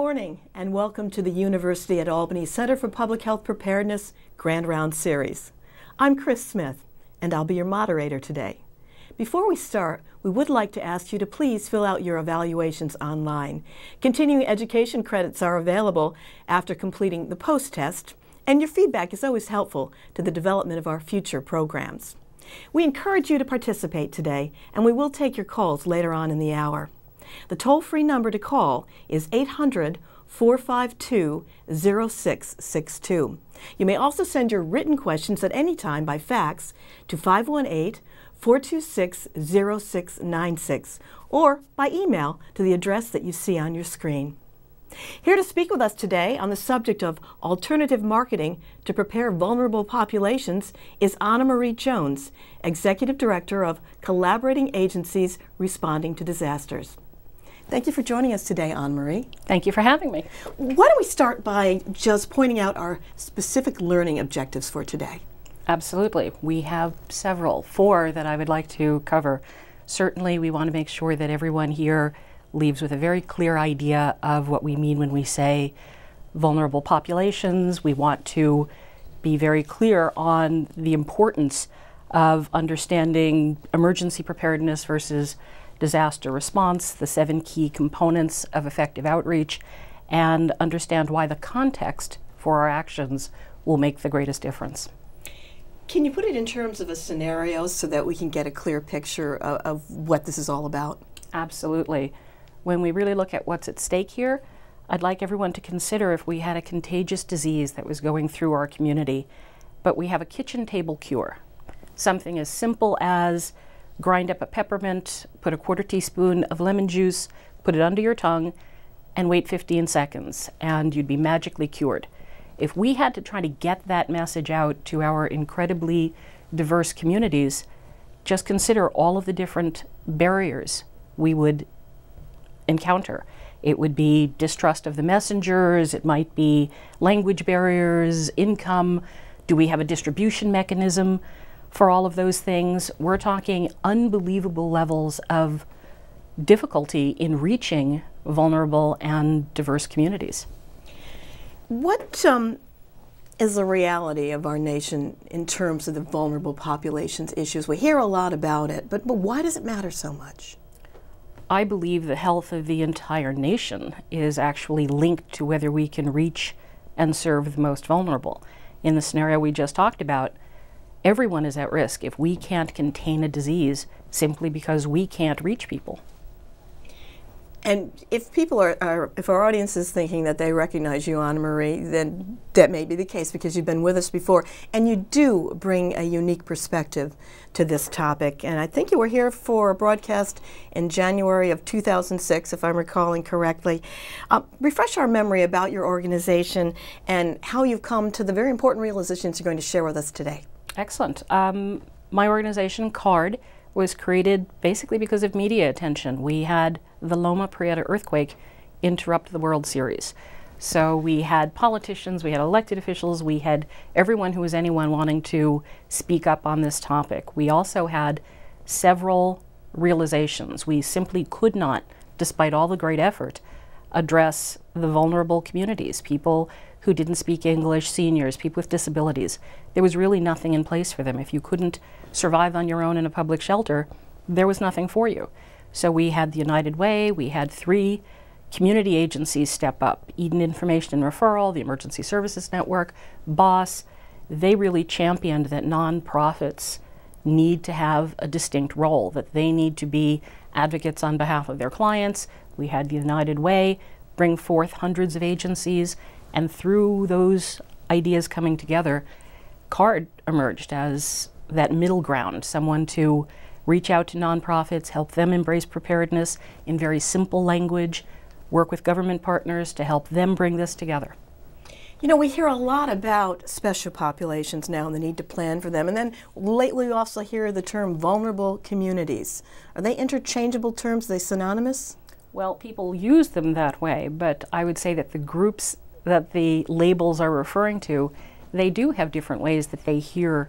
morning and welcome to the University at Albany Center for Public Health Preparedness Grand Round Series. I'm Chris Smith and I'll be your moderator today. Before we start, we would like to ask you to please fill out your evaluations online. Continuing education credits are available after completing the post-test, and your feedback is always helpful to the development of our future programs. We encourage you to participate today, and we will take your calls later on in the hour. The toll-free number to call is 800-452-0662. You may also send your written questions at any time by fax to 518-426-0696 or by email to the address that you see on your screen. Here to speak with us today on the subject of alternative marketing to prepare vulnerable populations is Anna Marie Jones, Executive Director of Collaborating Agencies Responding to Disasters. Thank you for joining us today, Anna Marie. Thank you for having me. Why don't we start by just pointing out our specific learning objectives for today? Absolutely. We have four that I would like to cover. Certainly, we want to make sure that everyone here leaves with a very clear idea of what we mean when we say vulnerable populations. We want to be very clear on the importance of understanding emergency preparedness versus disaster response, the 7 key components of effective outreach, and understand why the context for our actions will make the greatest difference. Can you put it in terms of a scenario so that we can get a clear picture of what this is all about? Absolutely. When we really look at what's at stake here, I'd like everyone to consider if we had a contagious disease that was going through our community, but we have a kitchen table cure. Something as simple as grind up a peppermint, put a 1/4 teaspoon of lemon juice, put it under your tongue, and wait 15 seconds, and you'd be magically cured. If we had to try to get that message out to our incredibly diverse communities, just consider all of the different barriers we would encounter. It would be distrust of the messengers, it might be language barriers, income. Do we have a distribution mechanism for all of those things? We're talking unbelievable levels of difficulty in reaching vulnerable and diverse communities. What is the reality of our nation in terms of the vulnerable populations issues? We hear a lot about it, but why does it matter so much? I believe the health of the entire nation is actually linked to whether we can reach and serve the most vulnerable. In the scenario we just talked about, everyone is at risk if we can't contain a disease simply because we can't reach people. And if people if our audience is thinking that they recognize you, Anna Marie, then that may be the case because you've been with us before, and you do bring a unique perspective to this topic. And I think you were here for a broadcast in January of 2006, if I'm recalling correctly. Refresh our memory about your organization and how you've come to the very important realizations you're going to share with us today. Excellent. My organization, CARD, was created basically because of media attention. We had the Loma Prieta earthquake interrupt the World Series. So we had politicians, we had elected officials, we had everyone who was anyone wanting to speak up on this topic. We also had several realizations. We simply could not, despite all the great effort, address the vulnerable communities, people who didn't speak English, seniors, people with disabilities. There was really nothing in place for them. If you couldn't survive on your own in a public shelter, there was nothing for you. So we had the United Way, we had 3 community agencies step up, Eden Information and Referral, the Emergency Services Network, BOSS. They really championed that nonprofits need to have a distinct role, that they need to be advocates on behalf of their clients. We had the United Way bring forth hundreds of agencies, and through those ideas coming together, CARD emerged as that middle ground, someone to reach out to nonprofits, help them embrace preparedness in very simple language, work with government partners to help them bring this together. You know, we hear a lot about special populations now and the need to plan for them. And then lately we also hear the term vulnerable communities. Are they interchangeable terms? Are they synonymous? Well, people use them that way, but I would say that the groups that the labels are referring to, they do have different ways that they hear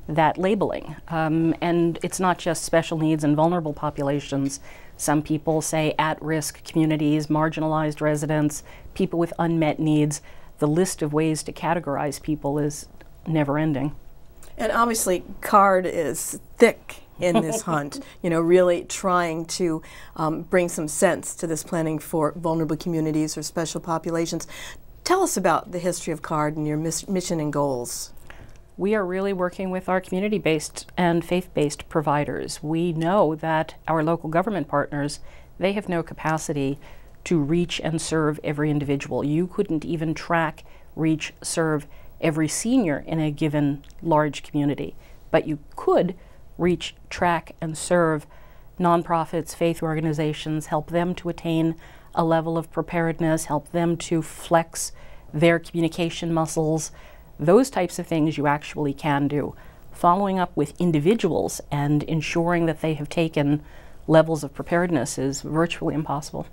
that labeling. And it's not just special needs and vulnerable populations. Some people say at-risk communities, marginalized residents, people with unmet needs. The list of ways to categorize people is never ending. And obviously CARD is thick in this hunt, you know, really trying to bring some sense to this planning for vulnerable communities or special populations. Tell us about the history of CARD and your mission and goals. We are really working with our community-based and faith-based providers. We know that our local government partners, they have no capacity to reach and serve every individual. You couldn't even track, reach, serve every senior in a given large community, but you could reach, track, and serve nonprofits, faith organizations, help them to attain a level of preparedness, help them to flex their communication muscles. Those types of things you actually can do. Following up with individuals and ensuring that they have taken levels of preparedness is virtually impossible.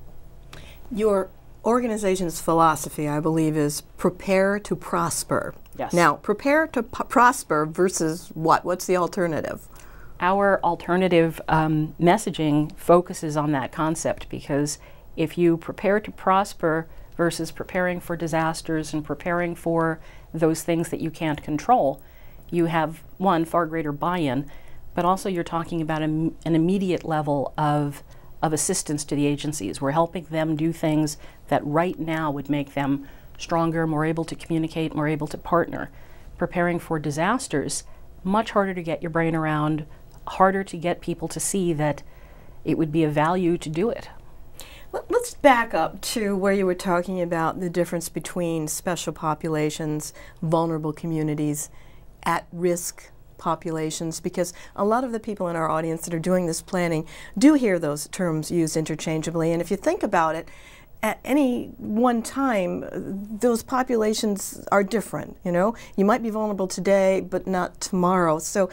Your organization's philosophy, I believe, is prepare to prosper. Yes. Now, prepare to prosper versus what? What's the alternative? Our alternative messaging focuses on that concept, because if you prepare to prosper versus preparing for disasters and preparing for those things that you can't control, you have, one, far greater buy-in, but also you're talking about an immediate level of assistance to the agencies. We're helping them do things that right now would make them stronger, more able to communicate, more able to partner. Preparing for disasters, much harder to get your brain around, harder to get people to see that it would be of value to do it. Let's back up to where you were talking about the difference between special populations, vulnerable communities, at-risk populations, because a lot of the people in our audience that are doing this planning do hear those terms used interchangeably. And if you think about it, at any one time, those populations are different. You know, you might be vulnerable today, but not tomorrow. So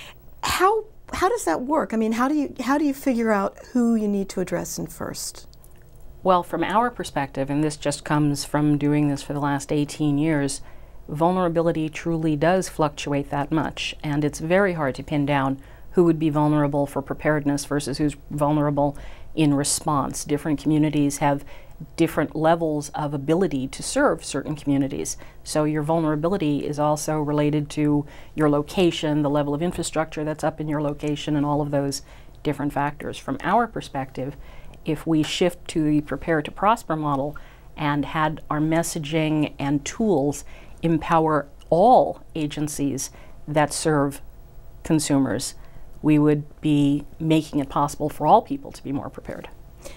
how does that work? I mean, how do you figure out who you need to address in first? Well, from our perspective, and this just comes from doing this for the last 18 years, vulnerability truly does fluctuate that much, and it's very hard to pin down who would be vulnerable for preparedness versus who's vulnerable in response. Different communities have different levels of ability to serve certain communities. So your vulnerability is also related to your location, the level of infrastructure that's up in your location, and all of those different factors. From our perspective, if we shift to the prepare to prosper model and had our messaging and tools empower all agencies that serve consumers, we would be making it possible for all people to be more prepared.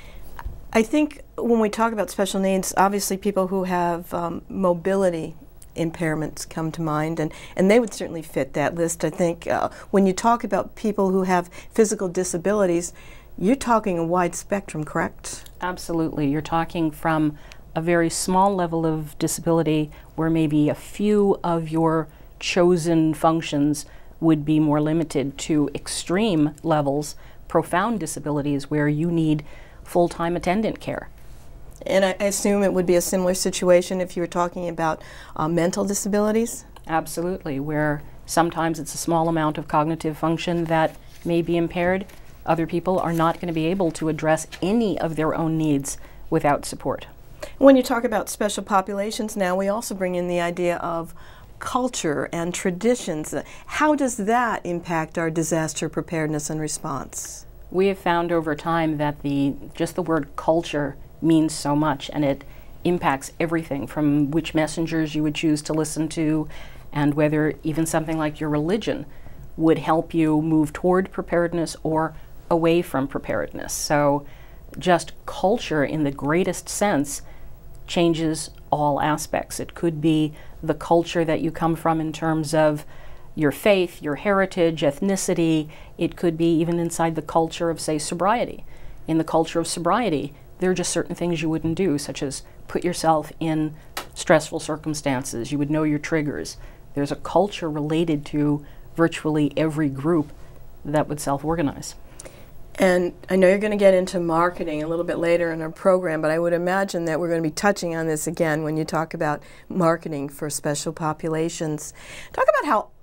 I think when we talk about special needs, obviously people who have mobility impairments come to mind, and they would certainly fit that list. I think when you talk about people who have physical disabilities, you're talking a wide spectrum, correct? Absolutely. You're talking from a very small level of disability where maybe a few of your chosen functions would be more limited, to extreme levels, profound disabilities where you need full-time attendant care. And I assume it would be a similar situation if you were talking about mental disabilities? Absolutely, where sometimes it's a small amount of cognitive function that may be impaired. Other people are not going to be able to address any of their own needs without support. When you talk about special populations now, we also bring in the idea of culture and traditions. How does that impact our disaster preparedness and response? We have found over time that just the word culture means so much, and it impacts everything from which messengers you would choose to listen to, and whether even something like your religion would help you move toward preparedness or away from preparedness. So just culture in the greatest sense changes all aspects. It could be the culture that you come from in terms of your faith, your heritage, ethnicity. It could be even inside the culture of, say, sobriety. In the culture of sobriety, there are just certain things you wouldn't do, such as put yourself in stressful circumstances. You would know your triggers. There's a culture related to virtually every group that would self-organize. And I know you're going to get into marketing a little bit later in our program, but I would imagine that we're going to be touching on this again when you talk about marketing for special populations. Talk about how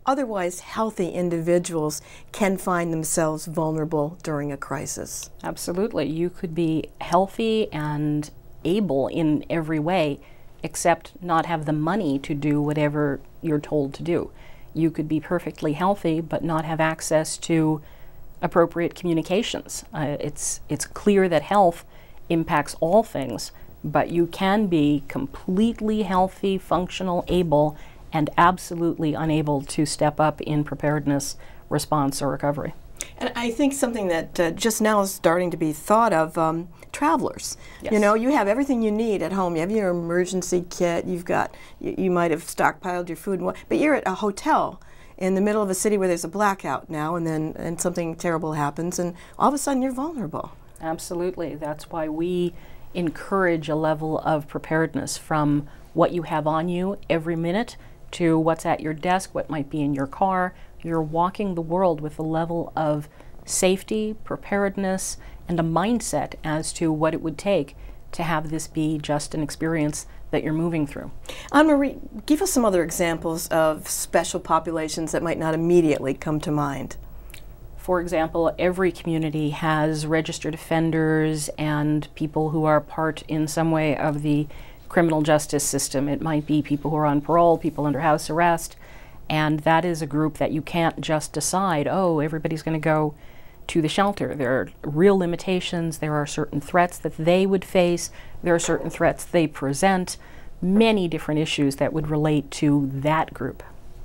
otherwise healthy individuals can find themselves vulnerable during a crisis? Absolutely. You could be healthy and able in every way, except not have the money to do whatever you're told to do. You could be perfectly healthy but not have access to appropriate communications. It's clear that health impacts all things, but you can be completely healthy, functional, able, and absolutely unable to step up in preparedness, response, or recovery. And I think something that just now is starting to be thought of, travelers. Yes. You know, you have everything you need at home. You have your emergency kit, you've got, you might have stockpiled your food, but you're at a hotel in the middle of a city where there's a blackout now, and something terrible happens, and all of a sudden you're vulnerable. Absolutely. That's why we encourage a level of preparedness, from what you have on you every minute to what's at your desk, what might be in your car. You're walking the world with a level of safety, preparedness, and a mindset as to what it would take to have this be just an experience that you're moving through. Anne-Marie, give us some other examples of special populations that might not immediately come to mind. For example, every community has registered offenders and people who are part in some way of the criminal justice system. It might be people who are on parole, people under house arrest, and that is a group that you can't just decide, oh, everybody's going to go to the shelter. There are real limitations. There are certain threats that they would face. There are certain threats they present. Many different issues that would relate to that group.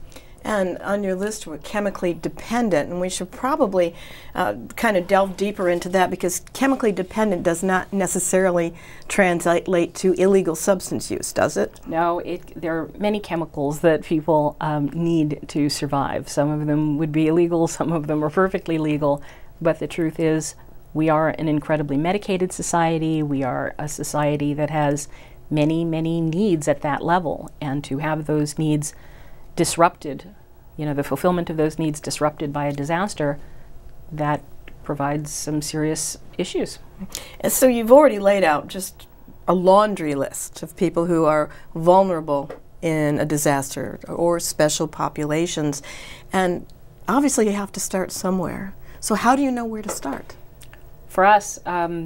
And on your list were chemically dependent, and we should probably kind of delve deeper into that, because chemically dependent does not necessarily translate to illegal substance use, does it? No, there are many chemicals that people need to survive. Some of them would be illegal, some of them are perfectly legal, but the truth is we are an incredibly medicated society. We are a society that has many, many needs at that level, and to have those needs disrupted, you know, the fulfillment of those needs disrupted by a disaster, that provides some serious issues. And so you've already laid out just a laundry list of people who are vulnerable in a disaster or special populations, and obviously you have to start somewhere. So how do you know where to start? For us,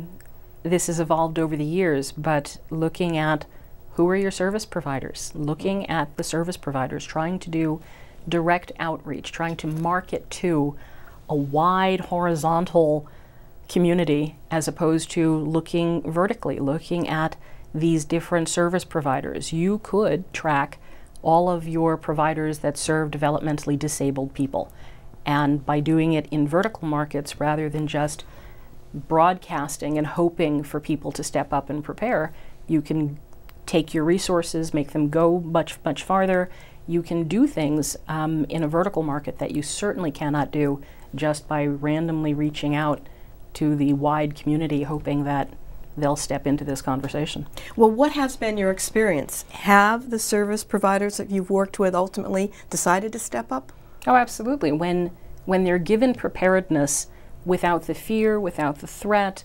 this has evolved over the years, but looking at who are your service providers, looking at the service providers, trying to do direct outreach, trying to market to a wide horizontal community as opposed to looking vertically, looking at these different service providers. You could track all of your providers that serve developmentally disabled people. And by doing it in vertical markets rather than just broadcasting and hoping for people to step up and prepare, you can take your resources, make them go much, much farther. You can do things in a vertical market that you certainly cannot do just by randomly reaching out to the wide community hoping that they'll step into this conversation. Well, what has been your experience? Have the service providers that you've worked with ultimately decided to step up? Oh, absolutely. When they're given preparedness without the fear, without the threat,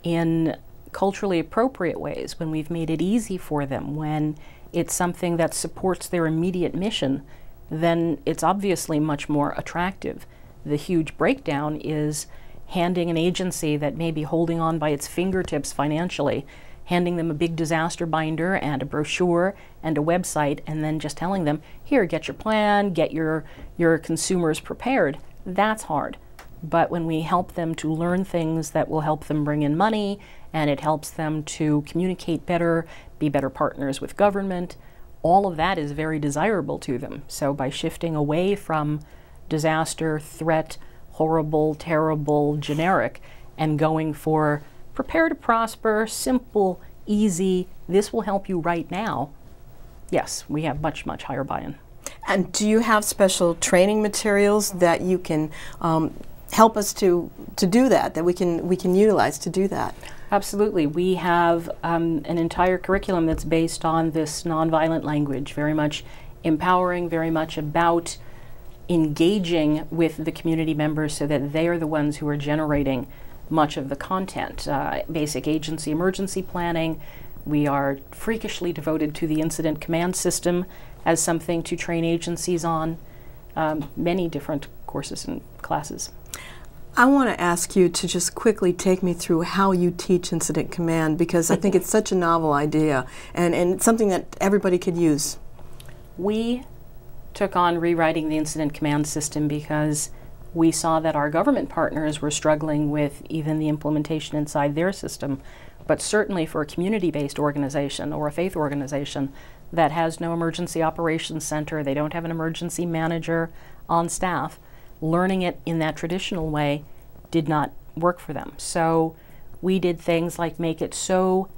in culturally appropriate ways, when we've made it easy for them, when it's something that supports their immediate mission, then it's obviously much more attractive. The huge breakdown is handing an agency that may be holding on by its fingertips financially, handing them a big disaster binder and a brochure and a website, and then just telling them, here, get your plan, get your consumers prepared. That's hard. But when we help them to learn things that will help them bring in money, and it helps them to communicate better, be better partners with government, all of that is very desirable to them. So by shifting away from disaster, threat, horrible, terrible, generic, and going for prepare to prosper, simple, easy, this will help you right now, yes, we have much, much higher buy-in. And do you have special training materials that you can help us to do that we can utilize to do that? Absolutely. We have an entire curriculum that's based on this nonviolent language, very much empowering, very much about engaging with the community members so that they are the ones who are generating much of the content. Basic agency emergency planning. We are freakishly devoted to the incident command system as something to train agencies on. many different courses and classes. I want to ask you to just quickly take me through how you teach incident command, because I think it's such a novel idea and it's something that everybody could use. We took on rewriting the incident command system because we saw that our government partners were struggling with even the implementation inside their system, but certainly for a community-based organization or a faith organization that has no emergency operations center, they don't have an emergency manager on staff, learning it in that traditional way did not work for them. So we did things like make it so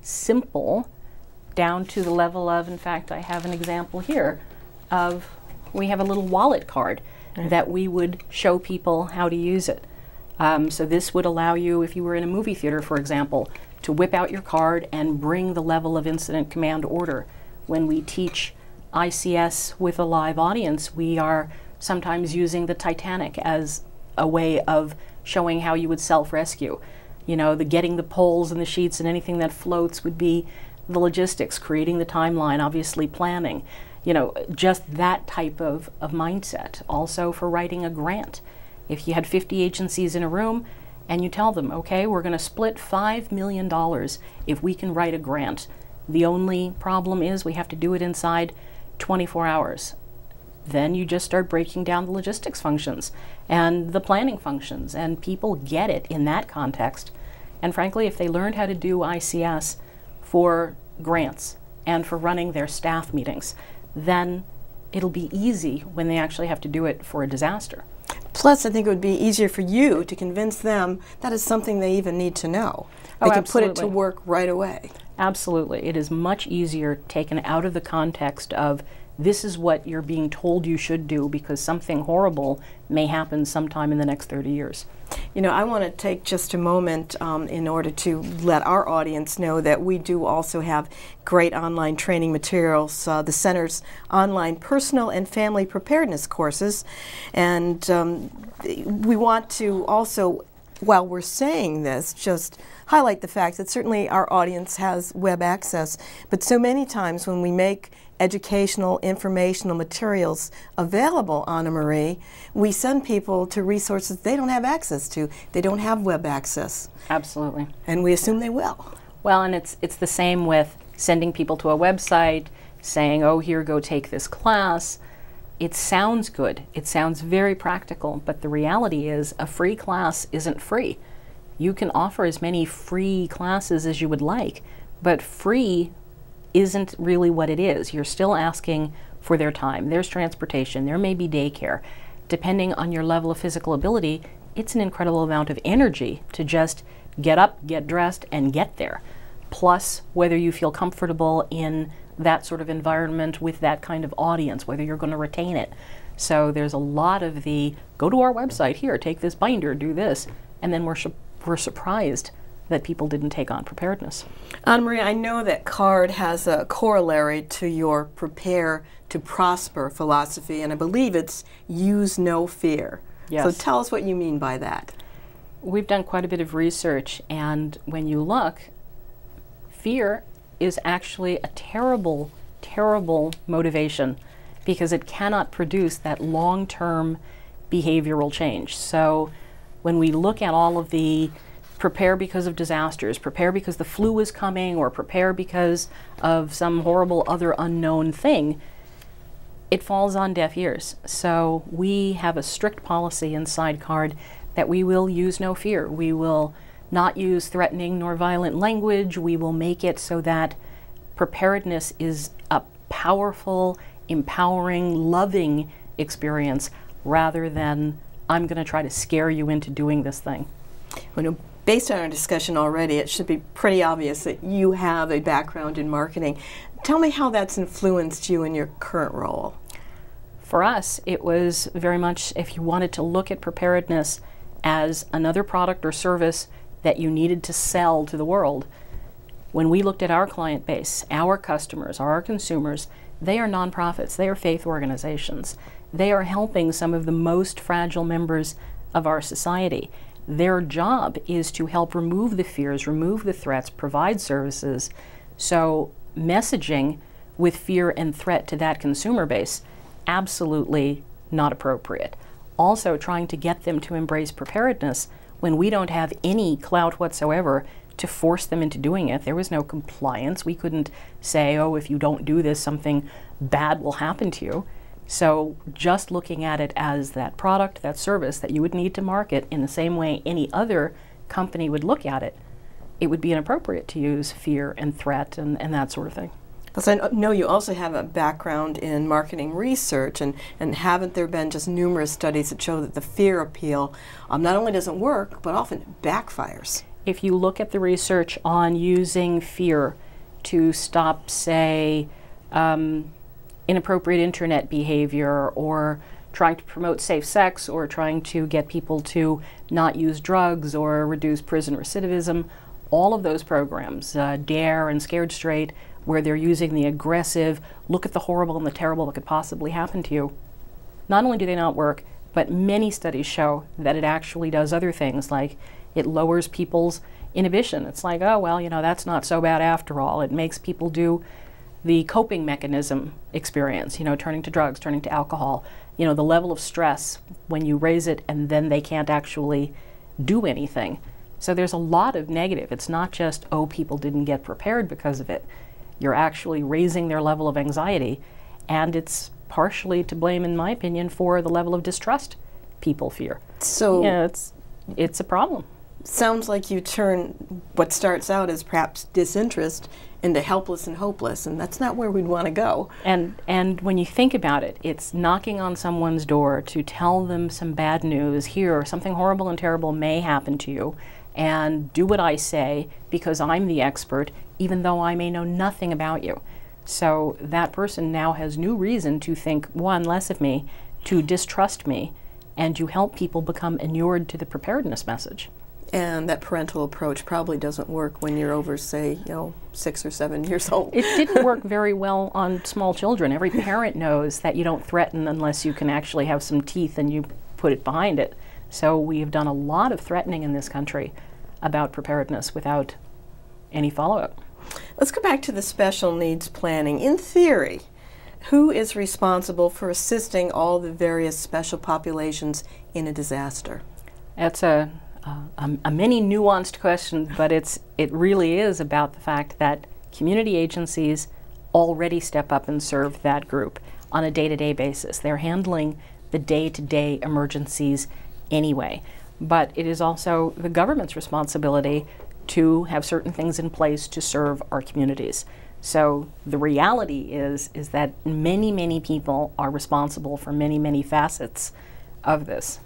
simple down to the level of, in fact, I have an example here of, we have a little wallet card that we would show people how to use it. So this would allow you, if you were in a movie theater, for example, to whip out your card and bring the level of incident command order. When we teach ICS with a live audience, we are sometimes using the Titanic as a way of showing how you would self-rescue. You know, the getting the poles and the sheets and anything that floats would be the logistics, creating the timeline, obviously planning. You know, just that type of mindset. Also for writing a grant. If you had 50 agencies in a room and you tell them, okay, we're going to split $5 million if we can write a grant. The only problem is we have to do it inside 24 hours. Then you just start breaking down the logistics functions and the planning functions, and people get it in that context. And frankly, if they learned how to do ICS for grants and for running their staff meetings, then it'll be easy when they actually have to do it for a disaster. Plus, I think it would be easier for you to convince them that is something they even need to know. They can put it to work right away. Absolutely. It is much easier taken out of the context of this is what you're being told you should do because something horrible may happen sometime in the next 30 years. You know, I want to take just a moment in order to let our audience know that we do also have great online training materials, the Center's online personal and family preparedness courses. And we want to also, while we're saying this, just highlight the fact that certainly our audience has web access, but so many times when we make educational, informational materials available, Anna Marie, we send people to resources they don't have access to. They don't have web access. Absolutely. And we assume they will. Well, and it's the same with sending people to a website, saying, oh, here, go take this class. It sounds good. It sounds very practical, but the reality is a free class isn't free. You can offer as many free classes as you would like, but free isn't really what it is. You're still asking for their time. There's transportation. There may be daycare. Depending on your level of physical ability, it's an incredible amount of energy to just get up, get dressed, and get there. Plus, whether you feel comfortable in that sort of environment with that kind of audience, whether you're going to retain it. So there's a lot of the, go to our website, here, take this binder, do this, and then we're surprised that people didn't take on preparedness. Anna Marie, I know that CARD has a corollary to your Prepare to Prosper philosophy, and I believe it's use no fear. Yes. So tell us what you mean by that. We've done quite a bit of research, and when you look, fear is actually a terrible, terrible motivation because it cannot produce that long-term behavioral change. So when we look at all of the prepare because of disasters, prepare because the flu is coming, or prepare because of some horrible other unknown thing, it falls on deaf ears. So we have a strict policy inside CARD that we will use no fear. We will not use threatening nor violent language. We will make it so that preparedness is a powerful, empowering, loving experience rather than I'm going to try to scare you into doing this thing. Well, based on our discussion already, it should be pretty obvious that you have a background in marketing. Tell me how that's influenced you in your current role. For us, it was very much if you wanted to look at preparedness as another product or service that you needed to sell to the world. When we looked at our client base, our customers, our consumers, they are nonprofits, they are faith organizations. They are helping some of the most fragile members of our society. Their job is to help remove the fears, remove the threats, provide services. So messaging with fear and threat to that consumer base absolutely not appropriate. Also, trying to get them to embrace preparedness when we don't have any clout whatsoever to force them into doing it. There was no compliance. We couldn't say, oh, if you don't do this, something bad will happen to you. So just looking at it as that product, that service that you would need to market in the same way any other company would look at it, it would be inappropriate to use fear and threat and that sort of thing. So I know you also have a background in marketing research, and haven't there been just numerous studies that show that the fear appeal not only doesn't work, but often backfires? If you look at the research on using fear to stop, say, inappropriate internet behavior, or trying to promote safe sex, or trying to get people to not use drugs or reduce prison recidivism, all of those programs, DARE and Scared Straight, where they're using the aggressive, look at the horrible and the terrible that could possibly happen to you, not only do they not work, but many studies show that it actually does other things, like it lowers people's inhibition. It's like, oh, well, you know, that's not so bad after all. It makes people do the coping mechanism experience, you know, turning to drugs, turning to alcohol, you know, the level of stress when you raise it and then they can't actually do anything. So there's a lot of negative. It's not just, oh, people didn't get prepared because of it. You're actually raising their level of anxiety, and it's partially to blame, in my opinion, for the level of distrust people fear. So yeah, it's a problem. Sounds like you turn what starts out as perhaps disinterest into helpless and hopeless, and that's not where we'd want to go. And when you think about it, it's knocking on someone's door to tell them some bad news. Here, something horrible and terrible may happen to you, and do what I say because I'm the expert, even though I may know nothing about you. So that person now has new reason to think, one, less of me, to distrust me, and you help people become inured to the preparedness message. And that parental approach probably doesn't work when you're over, say, 6 or 7 years old. It didn't work very well on small children. Every parent knows that you don't threaten unless you can actually have some teeth and you put it behind it. So we have done a lot of threatening in this country about preparedness without any follow-up. Let's go back to the special needs planning. In theory, who is responsible for assisting all the various special populations in a disaster? That's a many nuanced question, but it really is about the fact that community agencies already step up and serve that group on a day-to-day basis. They're handling the day-to-day emergencies anyway. But it is also the government's responsibility to have certain things in place to serve our communities. So the reality is that many, many people are responsible for many, many facets of this.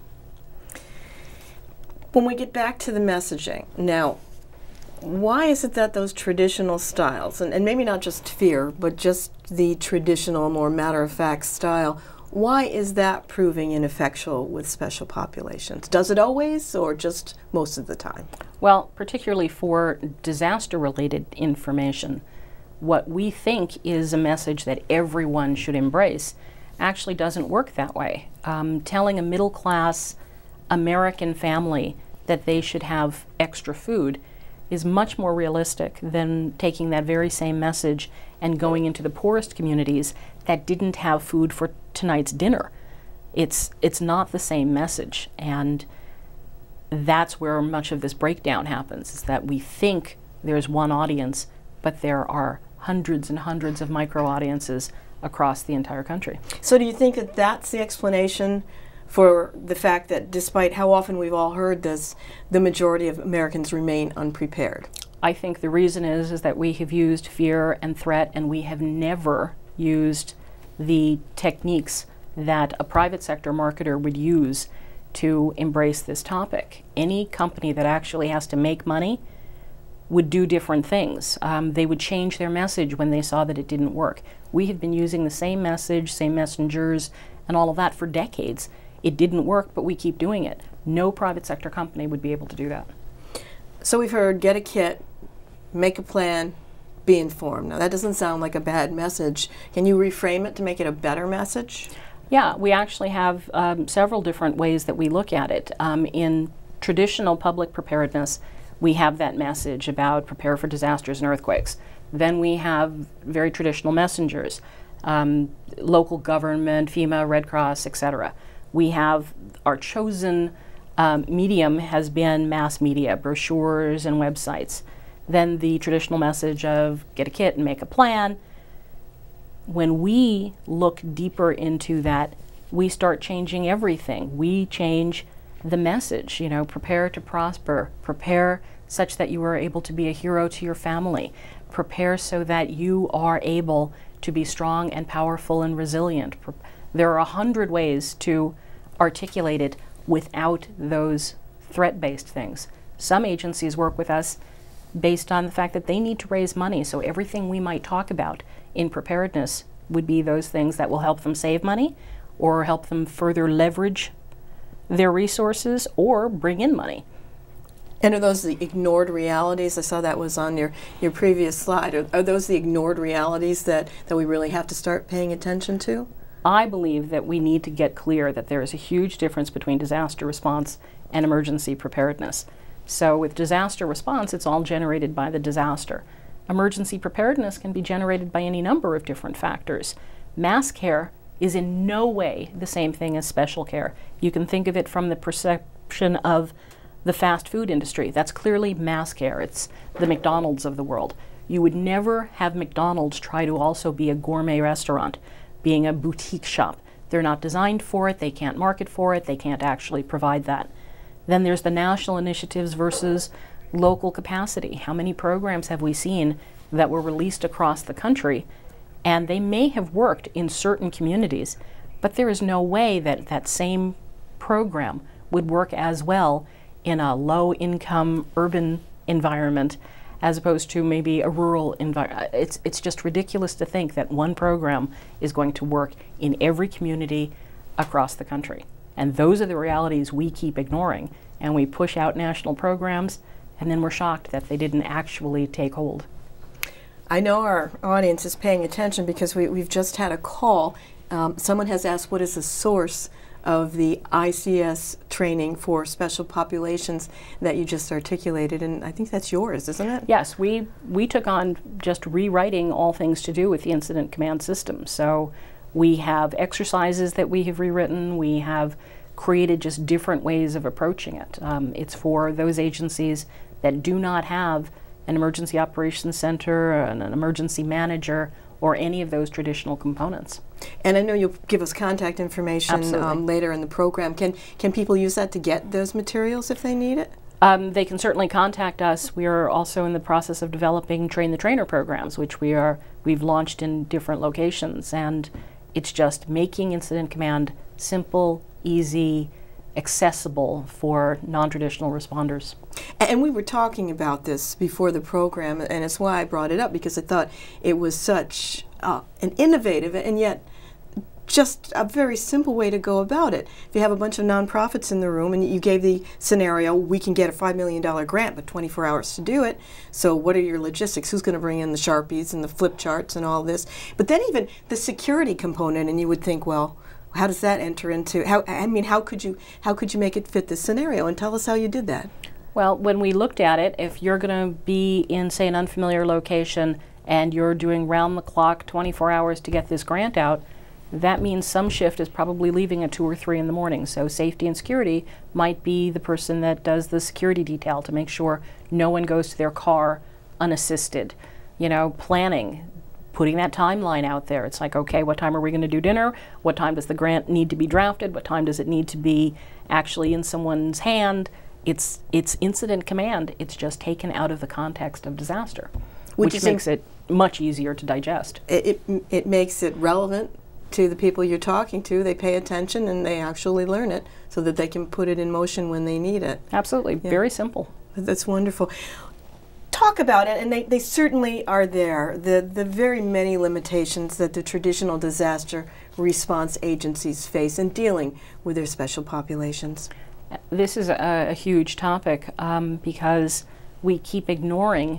When we get back to the messaging, now, why is it that those traditional styles, and maybe not just fear, but just the traditional, more matter-of-fact style, why is that proving ineffectual with special populations? Does it always, or just most of the time? Well, particularly for disaster-related information, what we think is a message that everyone should embrace actually doesn't work that way. Telling a middle-class American family that they should have extra food is much more realistic than taking that very same message and going into the poorest communities that didn't have food for tonight's dinner. It's not the same message, and that's where much of this breakdown happens, is that we think there's one audience, but there are hundreds and hundreds of micro audiences across the entire country. So do you think that that's the explanation for the fact that despite how often we've all heard this, the majority of Americans remain unprepared? I think the reason is that we have used fear and threat, and we have never used the techniques that a private sector marketer would use to embrace this topic. Any company that actually has to make money would do different things. They would change their message when they saw that it didn't work. We have been using the same message, same messengers, and all of that for decades. It didn't work, but we keep doing it. No private sector company would be able to do that. So we've heard get a kit, make a plan, be informed. Now that doesn't sound like a bad message. Can you reframe it to make it a better message? Yeah, we actually have several different ways that we look at it. In traditional public preparedness, we have that message about prepare for disasters and earthquakes. Then we have very traditional messengers. local government, FEMA, Red Cross, etc. We have our chosen medium has been mass media, brochures and websites. Then the traditional message of get a kit and make a plan. When we look deeper into that, we start changing everything. We change the message, you know, prepare to prosper, prepare such that you are able to be a hero to your family, prepare so that you are able to be strong and powerful and resilient. There are 100 ways to articulate it without those threat-based things. Some agencies work with us based on the fact that they need to raise money, so everything we might talk about in preparedness would be those things that will help them save money or help them further leverage their resources or bring in money. And are those the ignored realities? I saw that was on your previous slide. Are those the ignored realities that we really have to start paying attention to? I believe that we need to get clear that there is a huge difference between disaster response and emergency preparedness. So with disaster response, it's all generated by the disaster. Emergency preparedness can be generated by any number of different factors. Mass care is in no way the same thing as special care. You can think of it from the perception of the fast food industry. That's clearly mass care. It's the McDonald's of the world. You would never have McDonald's try to also be a gourmet restaurant, being a boutique shop. They're not designed for it, they can't market for it, they can't actually provide that. Then there's the national initiatives versus local capacity. How many programs have we seen that were released across the country, and they may have worked in certain communities, but there is no way that that same program would work as well in a low-income urban environment as opposed to maybe a rural environment. It's just ridiculous to think that one program is going to work in every community across the country. And those are the realities we keep ignoring. And we push out national programs, and then we're shocked that they didn't actually take hold. I know our audience is paying attention because we've just had a call. Someone has asked, what is the source of the ICS training for special populations that you just articulated? And I think that's yours, isn't it? Yes, we took on just rewriting all things to do with the incident command system. So we have exercises that we have rewritten. We have created just different ways of approaching it. It's for those agencies that do not have an emergency operations center, an emergency manager, or any of those traditional components. And I know you'll give us contact information later in the program. Can people use that to get those materials if they need it? They can certainly contact us. We are also in the process of developing train the trainer programs, which we've launched in different locations, and it's just making incident command simple, easy, accessible for non-traditional responders. And we were talking about this before the program, and it's why I brought it up, because I thought it was such an innovative and yet just a very simple way to go about it. If you have a bunch of nonprofits in the room and you gave the scenario, we can get a $5 million grant, but 24 hours to do it. So what are your logistics? Who's going to bring in the Sharpies and the flip charts and all this? But then even the security component, and you would think, well, how does that enter into, how could you make it fit this scenario? And tell us how you did that. Well, when we looked at it, if you're going to be in, say, an unfamiliar location and you're doing round the clock 24 hours to get this grant out, that means some shift is probably leaving at 2 or 3 in the morning. So safety and security might be the person that does the security detail to make sure no one goes to their car unassisted. You know, planning, putting that timeline out there. It's like, okay, what time are we going to do dinner? What time does the grant need to be drafted? What time does it need to be actually in someone's hand? It's incident command. It's just taken out of the context of disaster, which makes it much easier to digest. It makes it relevant to the people you're talking to. They pay attention and they actually learn it so that they can put it in motion when they need it. Absolutely. Yeah. Very simple. That's wonderful. Talk about it, and they certainly are there, the very many limitations that the traditional disaster response agencies face in dealing with their special populations. This is a huge topic because we keep ignoring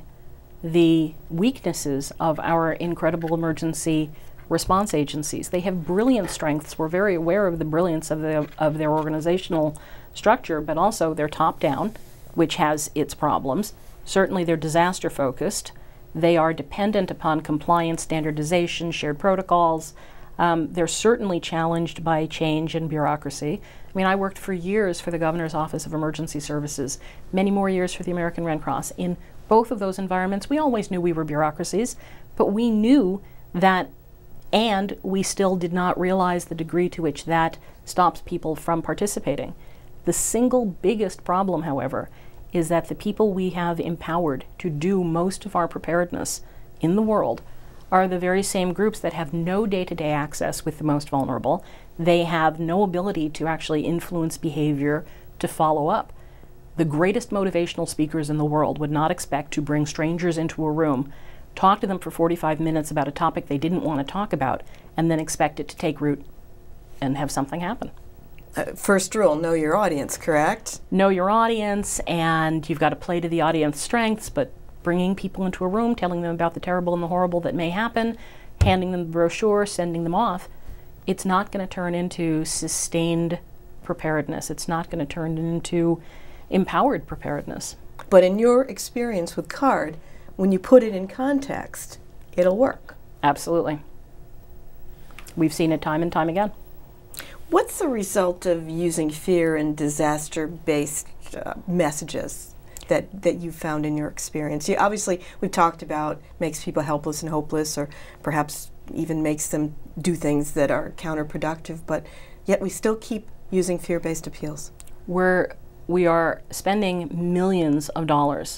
the weaknesses of our incredible emergency response agencies. They have brilliant strengths. We're very aware of the brilliance of their organizational structure, but also they're top-down, which has its problems. Certainly they're disaster-focused. They are dependent upon compliance, standardization, shared protocols. They're certainly challenged by change and bureaucracy. I mean, I worked for years for the Governor's Office of Emergency Services, many more years for the American Red Cross. In both of those environments, we always knew we were bureaucracies, but we knew that, and we still did not realize the degree to which that stops people from participating. The single biggest problem, however, is that the people we have empowered to do most of our preparedness in the world are the very same groups that have no day-to-day access with the most vulnerable. They have no ability to actually influence behavior, to follow up. The greatest motivational speakers in the world would not expect to bring strangers into a room, talk to them for 45 minutes about a topic they didn't want to talk about, and then expect it to take root and have something happen. First rule, know your audience, correct? Know your audience, and you've got to play to the audience strengths, but bringing people into a room, telling them about the terrible and the horrible that may happen, handing them the brochure, sending them off, it's not going to turn into sustained preparedness. It's not going to turn into empowered preparedness. But in your experience with CARD, when you put it in context, it'll work. Absolutely. We've seen it time and time again. What's the result of using fear and disaster-based messages that you found in your experience? Obviously, we've talked about makes people helpless and hopeless, or perhaps even makes them do things that are counterproductive, but yet we still keep using fear-based appeals. We are spending millions of dollars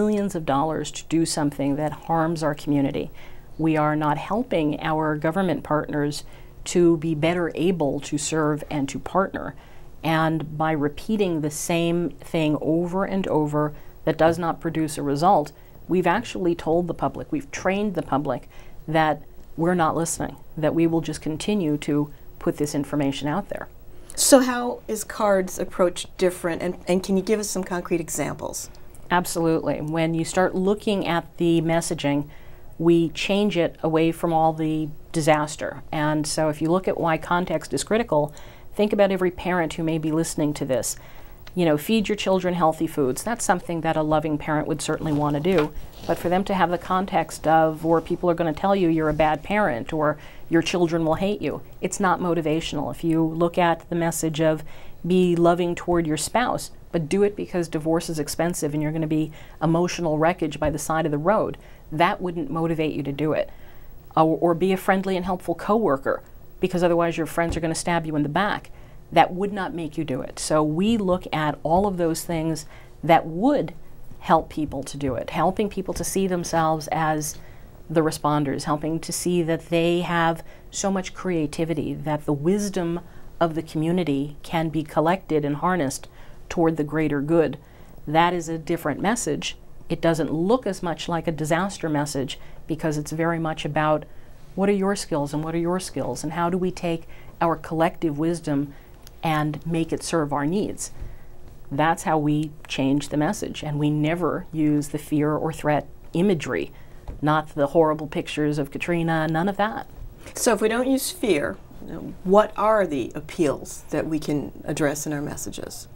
to do something that harms our community. We are not helping our government partners to be better able to serve and to partner. And by repeating the same thing over and over that does not produce a result, we've actually told the public, we've trained the public that we're not listening, that we will just continue to put this information out there. So how is CARD's approach different, and can you give us some concrete examples? Absolutely. When you start looking at the messaging, we change it away from all the disaster. And so if you look at why context is critical, think about every parent who may be listening to this. You know, feed your children healthy foods. That's something that a loving parent would certainly want to do. But for them to have the context of, or people are going to tell you you're a bad parent, or your children will hate you, it's not motivational. If you look at the message of be loving toward your spouse, but do it because divorce is expensive and you're going to be emotional wreckage by the side of the road, that wouldn't motivate you to do it. Or be a friendly and helpful coworker, because otherwise your friends are going to stab you in the back. That would not make you do it. So we look at all of those things that would help people to do it, helping people to see themselves as the responders, helping to see that they have so much creativity, that the wisdom of the community can be collected and harnessed toward the greater good. That is a different message. It doesn't look as much like a disaster message because it's very much about what are your skills and what are your skills, and how do we take our collective wisdom and make it serve our needs. That's how we change the message, and we never use the fear or threat imagery, not the horrible pictures of Katrina, none of that. So if we don't use fear, what are the appeals that we can address in our messages?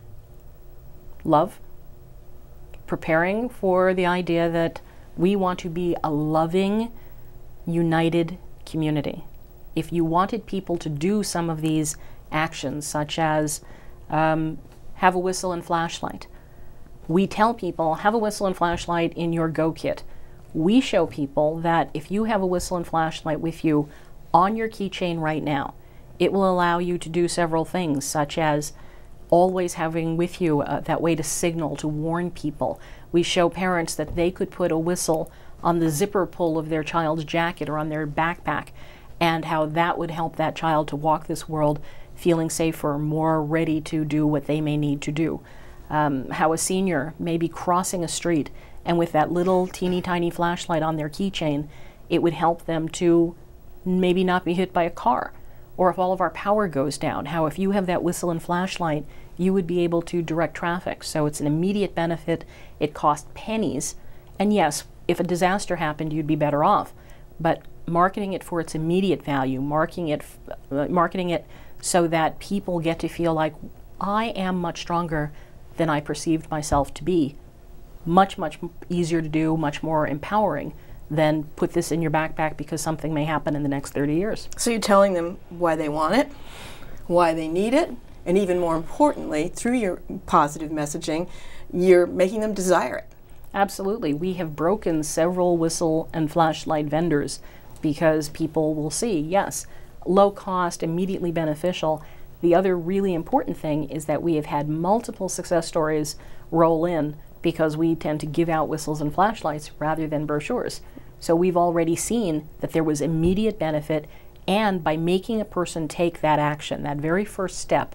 Love. Preparing for the idea that we want to be a loving, united community. If you wanted people to do some of these actions, such as have a whistle and flashlight, we tell people, have a whistle and flashlight in your Go kit. We show people that if you have a whistle and flashlight with you on your keychain right now, it will allow you to do several things, such as always having with you that way to signal, to warn people. We show parents that they could put a whistle on the zipper pull of their child's jacket or on their backpack, and how that would help that child to walk this world feeling safer, more ready to do what they may need to do. How a senior may be crossing a street, and with that little teeny tiny flashlight on their keychain, it would help them to maybe not be hit by a car. Or if all of our power goes down, how if you have that whistle and flashlight, you would be able to direct traffic. So it's an immediate benefit. It costs pennies. And yes, if a disaster happened, you'd be better off. But marketing it for its immediate value, marketing it so that people get to feel like, I am much stronger than I perceived myself to be, much, much easier to do, much more empowering than put this in your backpack because something may happen in the next 30 years. So you're telling them why they want it, why they need it, and even more importantly, through your positive messaging, you're making them desire it. Absolutely. We have broken several whistle and flashlight vendors because people will see, yes, low cost, immediately beneficial. The other really important thing is that we have had multiple success stories roll in because we tend to give out whistles and flashlights rather than brochures. So we've already seen that there was immediate benefit, and by making a person take that action, that very first step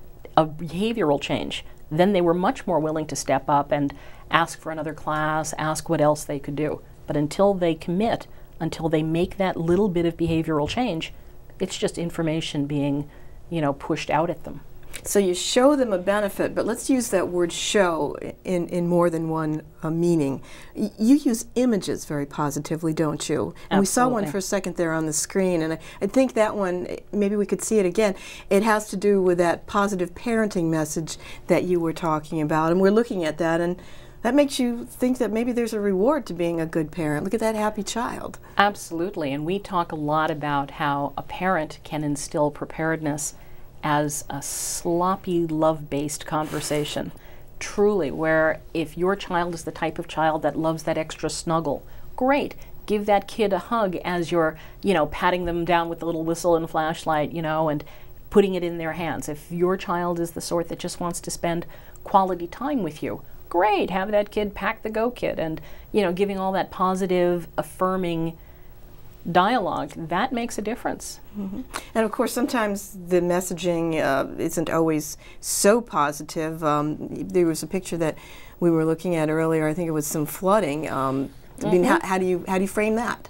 of behavioral change, then they were much more willing to step up and ask for another class, ask what else they could do. But until they commit, until they make that little bit of behavioral change, it's just information being, pushed out at them. So you show them a benefit, but let's use that word show in more than one meaning. You use images very positively, don't you? And Absolutely. we saw one for a second there on the screen, and I think that one, maybe we could see it again. It has to do with that positive parenting message that you were talking about, and we're looking at that, and that makes you think that maybe there's a reward to being a good parent. Look at that happy child. Absolutely, and we talk a lot about how a parent can instill preparedness as a sloppy, love-based conversation. Truly, where if your child is the type of child that loves that extra snuggle, great. Give that kid a hug as you're, patting them down with the little whistle and flashlight, and putting it in their hands. If your child is the sort that just wants to spend quality time with you, great. Have that kid pack the Go Kit and, giving all that positive, affirming dialogue, that makes a difference. Mm-hmm. And of course, sometimes the messaging isn't always so positive. There was a picture that we were looking at earlier. I think it was some flooding. I mean, how do you frame that?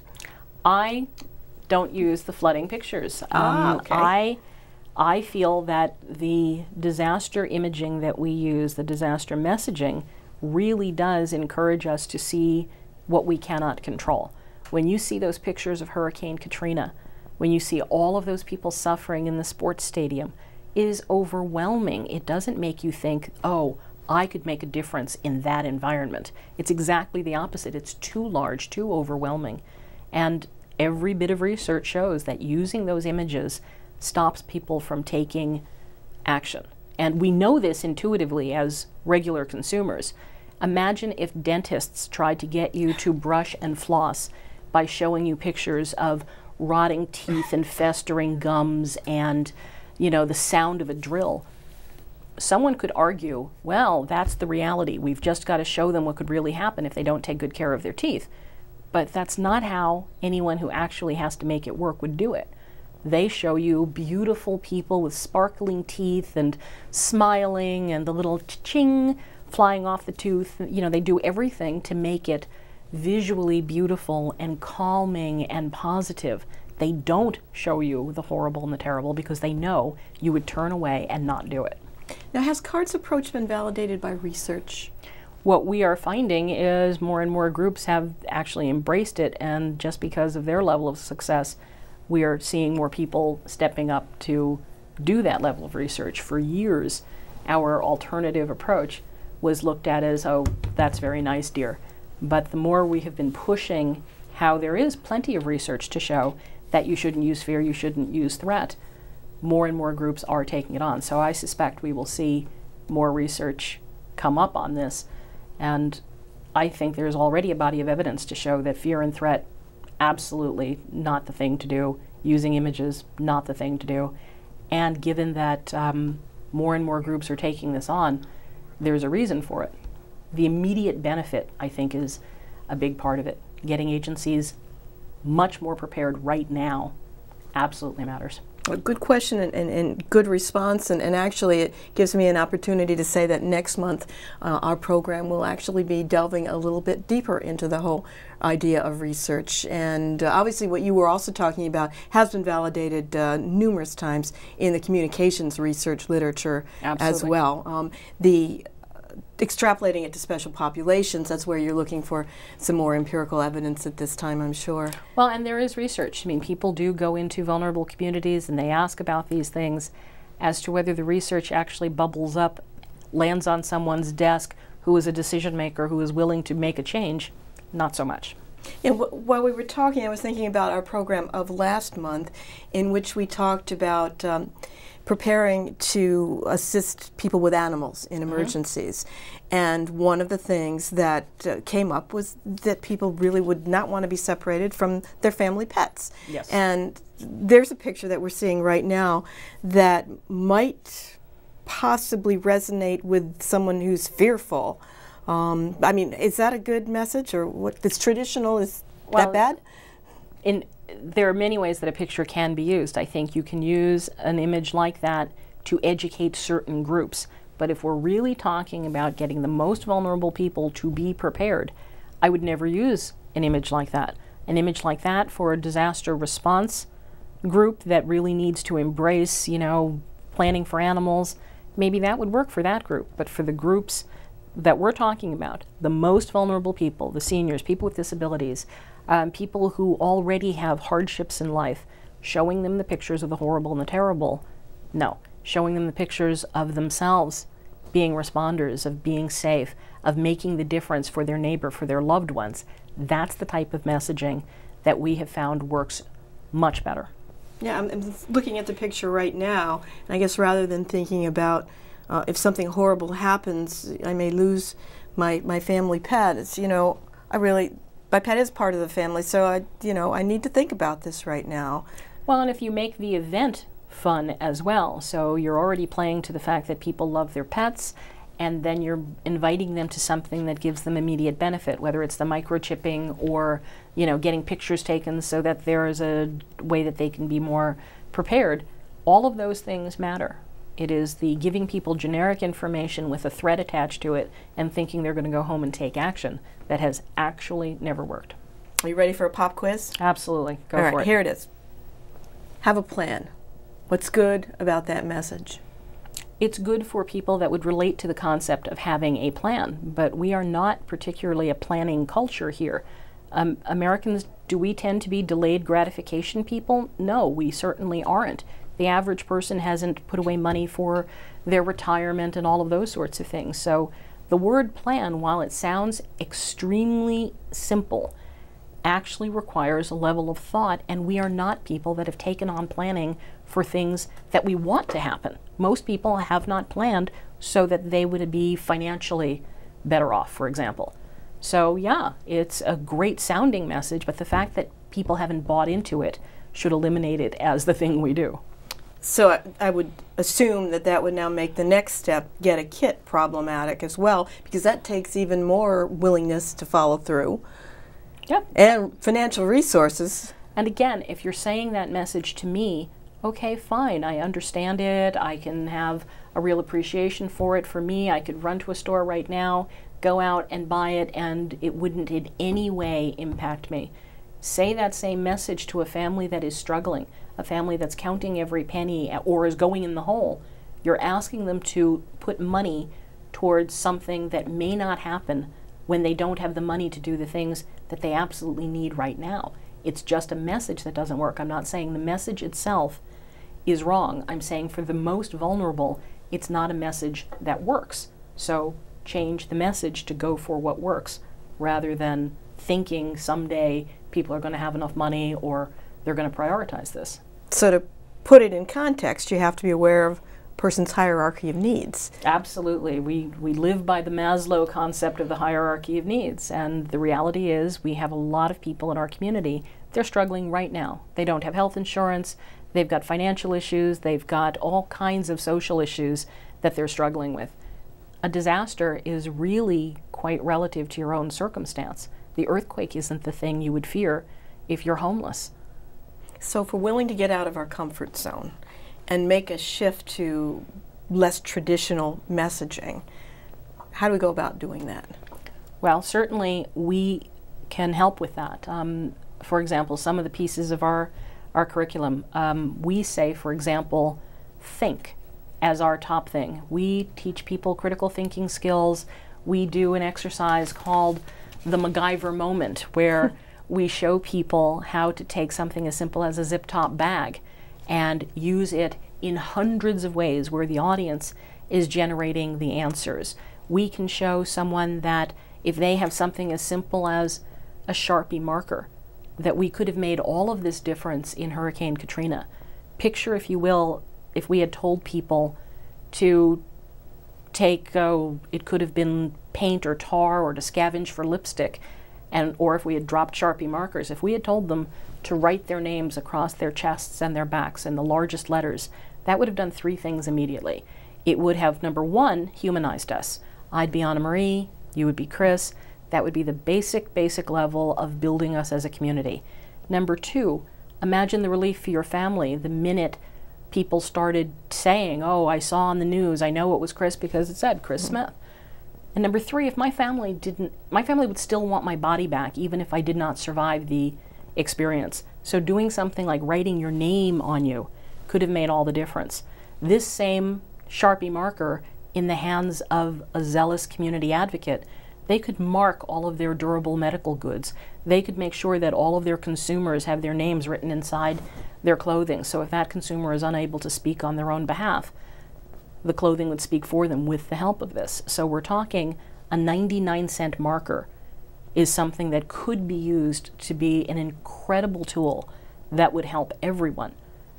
I don't use the flooding pictures. Okay. I feel that the disaster imaging that we use, the disaster messaging, really does encourage us to see what we cannot control. When you see those pictures of Hurricane Katrina, when you see all of those people suffering in the sports stadium, it is overwhelming. It doesn't make you think, oh, I could make a difference in that environment. It's exactly the opposite. It's too large, too overwhelming. And every bit of research shows that using those images stops people from taking action. And we know this intuitively as regular consumers. Imagine if dentists tried to get you to brush and floss by showing you pictures of rotting teeth and festering gums and, the sound of a drill. Someone could argue, well, that's the reality. We've just got to show them what could really happen if they don't take good care of their teeth. But that's not how anyone who actually has to make it work would do it. They show you beautiful people with sparkling teeth and smiling and the little ching flying off the tooth. They do everything to make it visually beautiful and calming and positive. They don't show you the horrible and the terrible because they know you would turn away and not do it. Now, has CARD's approach been validated by research? What we are finding is more and more groups have actually embraced it, and just because of their level of success, we are seeing more people stepping up to do that level of research. For years, our alternative approach was looked at as, oh, that's very nice, dear. But the more we have been pushing how there is plenty of research to show that you shouldn't use fear, you shouldn't use threat, more and more groups are taking it on. So I suspect we will see more research come up on this. And I think there's already a body of evidence to show that fear and threat, absolutely not the thing to do. Using images, not the thing to do. And given that more and more groups are taking this on, there's a reason for it. The immediate benefit, I think, is a big part of it. Getting agencies much more prepared right now absolutely matters. A good question and good response, and actually it gives me an opportunity to say that next month our program will actually be delving a little bit deeper into the whole idea of research. And obviously what you were also talking about has been validated numerous times in the communications research literature. Absolutely. As well. Extrapolating it to special populations, that's where you're looking for some more empirical evidence at this time, I'm sure. Well, and there is research. I mean, people do go into vulnerable communities and they ask about these things. As to whether the research actually bubbles up, lands on someone's desk, who is a decision maker, who is willing to make a change, not so much. Yeah, while we were talking, I was thinking about our program of last month, in which we talked about preparing to assist people with animals in emergencies. And one of the things that came up was that people really would not want to be separated from their family pets. Yes. And there's a picture that we're seeing right now that might possibly resonate with someone who's fearful. I mean, is that a good message, or what? It's traditional, is that bad? There are many ways that a picture can be used. I think you can use an image like that to educate certain groups. But if we're really talking about getting the most vulnerable people to be prepared, I would never use an image like that. An image like that for a disaster response group that really needs to embrace, you know, planning for animals, maybe that would work for that group. But for the groups that we're talking about, the most vulnerable people, the seniors, people with disabilities, people who already have hardships in life, showing them the pictures of the horrible and the terrible, no. Showing them the pictures of themselves being responders, of being safe, of making the difference for their neighbor, for their loved ones. That's the type of messaging that we have found works much better. Yeah, I'm looking at the picture right now, and I guess rather than thinking about if something horrible happens, I may lose my family pet. It's, you know, my pet is part of the family, so I need to think about this right now. Well, and if you make the event fun as well, so you're already playing to the fact that people love their pets, and then you're inviting them to something that gives them immediate benefit, whether it's the microchipping or, you know, getting pictures taken so that there is a way that they can be more prepared. All of those things matter. It is the giving people generic information with a threat attached to it and thinking they're going to go home and take action that has actually never worked. Are you ready for a pop quiz? Absolutely. Go for it. Here it is. Have a plan. What's good about that message? It's good for people that would relate to the concept of having a plan, but we are not particularly a planning culture here. Americans, do we tend to be delayed gratification people? No, we certainly aren't. The average person hasn't put away money for their retirement and all of those sorts of things. So the word plan, while it sounds extremely simple, actually requires a level of thought, and we are not people that have taken on planning for things that we want to happen. Most people have not planned so that they would be financially better off, for example. So yeah, it's a great sounding message, but the fact that people haven't bought into it should eliminate it as the thing we do. So I would assume that would now make the next step, get a kit, problematic as well, because that takes even more willingness to follow through. Yep. And financial resources. And again, if you're saying that message to me, okay, fine, I understand it, I can have a real appreciation for it. For me, I could run to a store right now, go out and buy it, and it wouldn't in any way impact me. Say that same message to a family that is struggling, a family that's counting every penny or is going in the hole. You're asking them to put money towards something that may not happen when they don't have the money to do the things that they absolutely need right now. It's just a message that doesn't work. I'm not saying the message itself is wrong. I'm saying for the most vulnerable, it's not a message that works. So change the message to go for what works, rather than thinking someday people are going to have enough money or they're going to prioritize this. So to put it in context, you have to be aware of person's hierarchy of needs. Absolutely. We live by the Maslow concept of the hierarchy of needs, and the reality is we have a lot of people in our community, they're struggling right now. They don't have health insurance, they've got financial issues, they've got all kinds of social issues that they're struggling with. A disaster is really quite relative to your own circumstance. The earthquake isn't the thing you would fear if you're homeless. So if we're willing to get out of our comfort zone and make a shift to less traditional messaging, how do we go about doing that? Well, certainly we can help with that. For example, some of the pieces of our curriculum, we say, for example, think as our top thing. We teach people critical thinking skills. We do an exercise called the MacGyver moment, where we show people how to take something as simple as a zip-top bag and use it in hundreds of ways where the audience is generating the answers. We can show someone that if they have something as simple as a Sharpie marker, that we could have made all of this difference in Hurricane Katrina. Picture, if you will, if we had told people to take, it could have been paint or tar, or to scavenge for lipstick, or if we had dropped Sharpie markers, if we had told them to write their names across their chests and their backs in the largest letters, that would have done three things immediately. It would have, number one, humanized us. I'd be Anna Marie, you would be Chris. That would be the basic level of building us as a community. Number two, imagine the relief for your family the minute people started saying, oh, I saw on the news, I know it was Chris because it said Chris Smith. And number three, if my family would still want my body back even if I did not survive the experience. So doing something like writing your name on you could have made all the difference. This same Sharpie marker in the hands of a zealous community advocate, they could mark all of their durable medical goods. They could make sure that all of their consumers have their names written inside their clothing. So if that consumer is unable to speak on their own behalf, the clothing would speak for them with the help of this. So we're talking a 99-cent marker is something that could be used to be an incredible tool that would help everyone.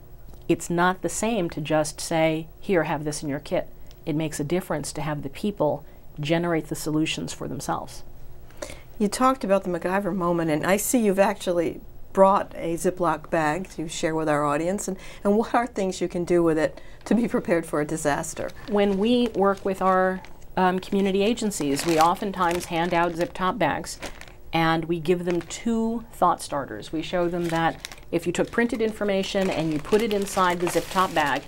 It's not the same to just say, here, have this in your kit. It makes a difference to have the people generate the solutions for themselves. You talked about the MacGyver moment, and I see you've actually brought a Ziploc bag to share with our audience. And what are things you can do with it to be prepared for a disaster? When we work with our community agencies, we oftentimes hand out zip-top bags, and we give them two thought starters. We show them that if you took printed information and you put it inside the zip-top bag,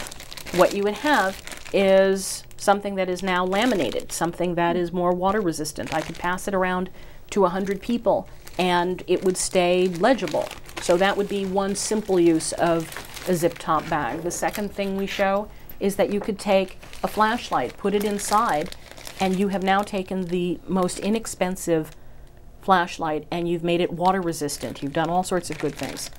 what you would have is something that is now laminated, something that is more water resistant. I could pass it around to 100 people and it would stay legible. So that would be one simple use of a zip-top bag. The second thing we show is that you could take a flashlight, put it inside, and you have now taken the most inexpensive flashlight and you've made it water resistant. You've done all sorts of good things.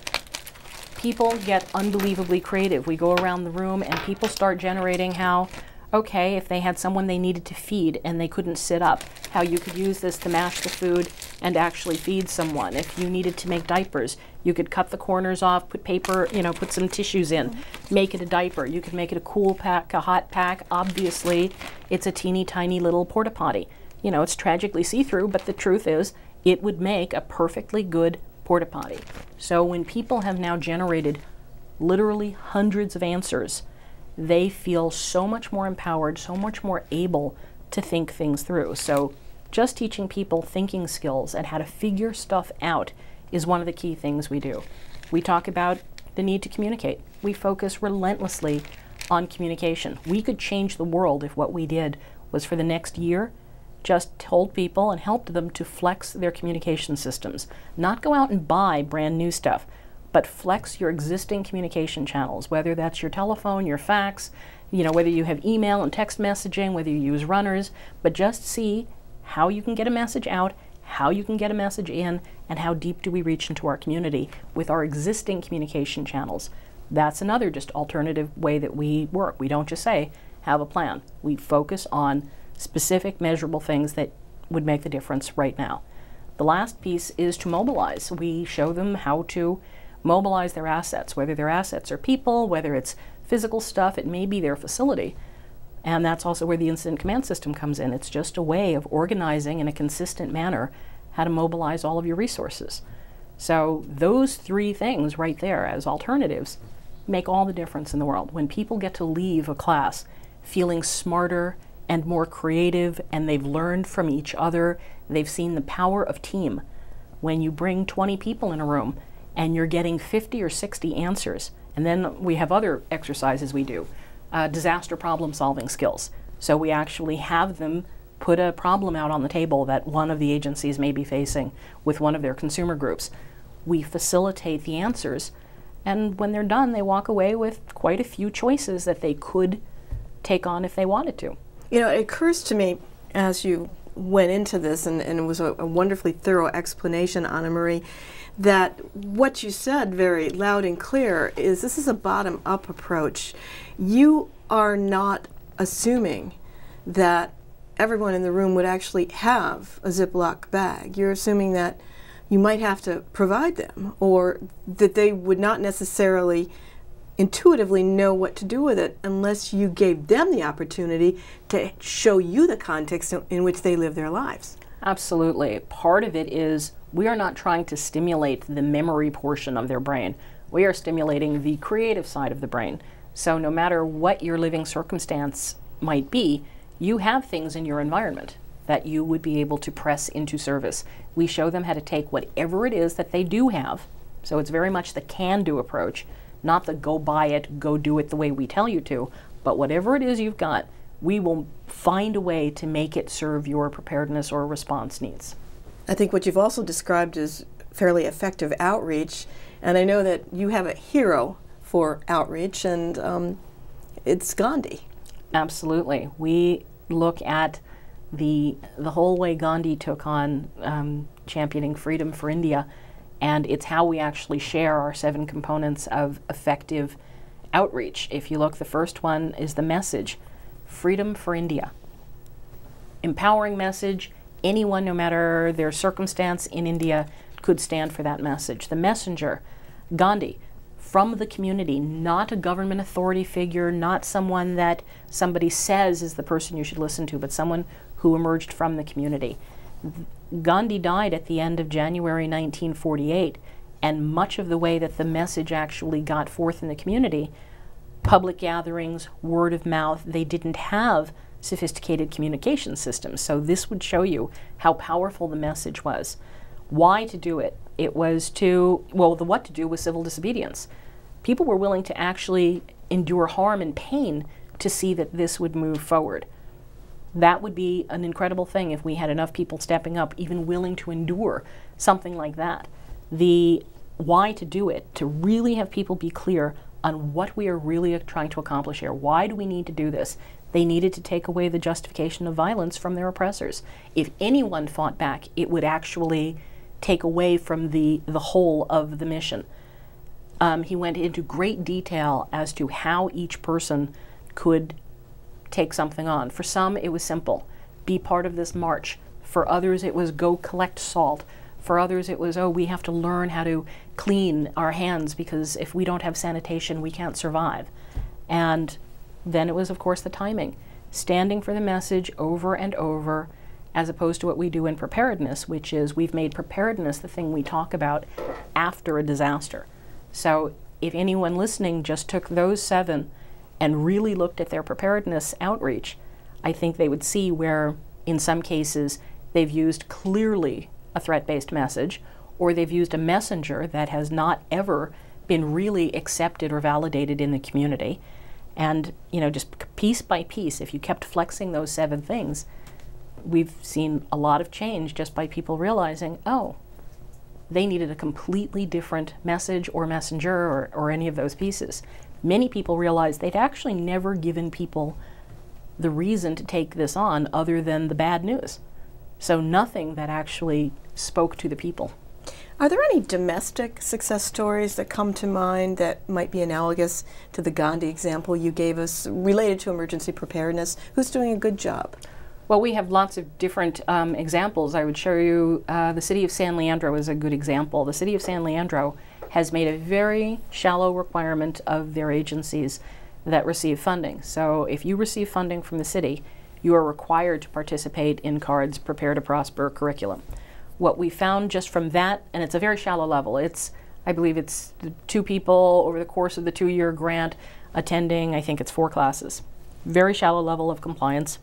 People get unbelievably creative. We go around the room and people start generating how, okay, if they had someone they needed to feed and they couldn't sit up, how you could use this to mash the food and actually feed someone. If you needed to make diapers, you could cut the corners off, put paper, put some tissues in, make it a diaper. You could make it a cool pack, a hot pack. Obviously, it's a teeny tiny little porta potty. It's tragically see-through, but the truth is, it would make a perfectly good porta potty. So when people have now generated literally hundreds of answers, they feel so much more empowered, so much more able to think things through. So just teaching people thinking skills and how to figure stuff out is one of the key things we do. We talk about the need to communicate. We focus relentlessly on communication. We could change the world if what we did was for the next year just told people and helped them to flex their communication systems. Not go out and buy brand new stuff, but flex your existing communication channels, whether that's your telephone, your fax, whether you have email and text messaging, whether you use runners, but just see how you can get a message out, how you can get a message in, and how deep do we reach into our community with our existing communication channels. That's another just alternative way that we work. We don't just say, have a plan. We focus on specific measurable things that would make the difference right now. The last piece is to mobilize. We show them how to mobilize their assets, whether their assets are people, whether it's physical stuff, it may be their facility. And that's also where the incident command system comes in. It's just a way of organizing in a consistent manner how to mobilize all of your resources. So those three things right there as alternatives make all the difference in the world. When people get to leave a class feeling smarter and more creative, and they've learned from each other, they've seen the power of team. When you bring 20 people in a room and you're getting 50 or 60 answers, and then we have other exercises we do, disaster problem solving skills. So we actually have them put a problem out on the table that one of the agencies may be facing with one of their consumer groups. We facilitate the answers, and when they're done, they walk away with quite a few choices that they could take on if they wanted to. It occurs to me as you went into this, and it was a wonderfully thorough explanation, Anna Marie, that what you said very loud and clear is this is a bottom-up approach. You are not assuming that everyone in the room would actually have a Ziploc bag. You're assuming that you might have to provide them, or that they would not necessarily intuitively know what to do with it unless you gave them the opportunity to show you the context in which they live their lives. Absolutely. Part of it is we are not trying to stimulate the memory portion of their brain. We are stimulating the creative side of the brain. So no matter what your living circumstance might be, you have things in your environment that you would be able to press into service. We show them how to take whatever it is that they do have. So it's very much the can-do approach, not the go buy it, go do it the way we tell you to, but whatever it is you've got, we will find a way to make it serve your preparedness or response needs. I think what you've also described is fairly effective outreach, and I know that you have a hero for outreach, and it's Gandhi. Absolutely. We look at the whole way Gandhi took on championing freedom for India, and it's how we actually share our 7 components of effective outreach. If you look, the first one is the message, freedom for India. Empowering message, anyone, no matter their circumstance in India, could stand for that message. The messenger, Gandhi, from the community, not a government authority figure, not someone that somebody says is the person you should listen to, but someone who emerged from the community. Gandhi died at the end of January 1948, and much of the way that the message actually got forth in the community, public gatherings, word of mouth, they didn't have sophisticated communication systems. So this would show you how powerful the message was. Why to do it? It was to, well, the what to do was civil disobedience. People were willing to actually endure harm and pain to see that this would move forward. That would be an incredible thing if we had enough people stepping up, even willing to endure something like that. The why to do it, to really have people be clear on what we are really trying to accomplish here. Why do we need to do this? They needed to take away the justification of violence from their oppressors. If anyone fought back, it would actually take away from the whole of the mission. He went into great detail as to how each person could take something on. For some, it was simple. Be part of this march. For others, it was go collect salt. For others, it was, oh, we have to learn how to clean our hands because if we don't have sanitation, we can't survive. And then it was, of course, the timing. Standing for the message over and over, as opposed to what we do in preparedness, which is we've made preparedness the thing we talk about after a disaster. So if anyone listening just took those 7 and really looked at their preparedness outreach, I think they would see where, in some cases, they've used clearly a threat-based message, or they've used a messenger that has not ever been really accepted or validated in the community. And, you know, just piece by piece, if you kept flexing those 7 things, we've seen a lot of change just by people realizing, oh, they needed a completely different message or messenger or any of those pieces. Many people realized they'd actually never given people the reason to take this on other than the bad news. So nothing that actually spoke to the people. Are there any domestic success stories that come to mind that might be analogous to the Gandhi example you gave us related to emergency preparedness? Who's doing a good job? Well, we have lots of different examples. I would show you the city of San Leandro is a good example. The city of San Leandro has made a very shallow requirement of their agencies that receive funding. So if you receive funding from the city, you are required to participate in CARD's Prepare to Prosper curriculum. What we found just from that, and it's a very shallow level, I believe it's 2 people over the course of the 2-year grant attending, I think it's 4 classes. Very shallow level of compliance.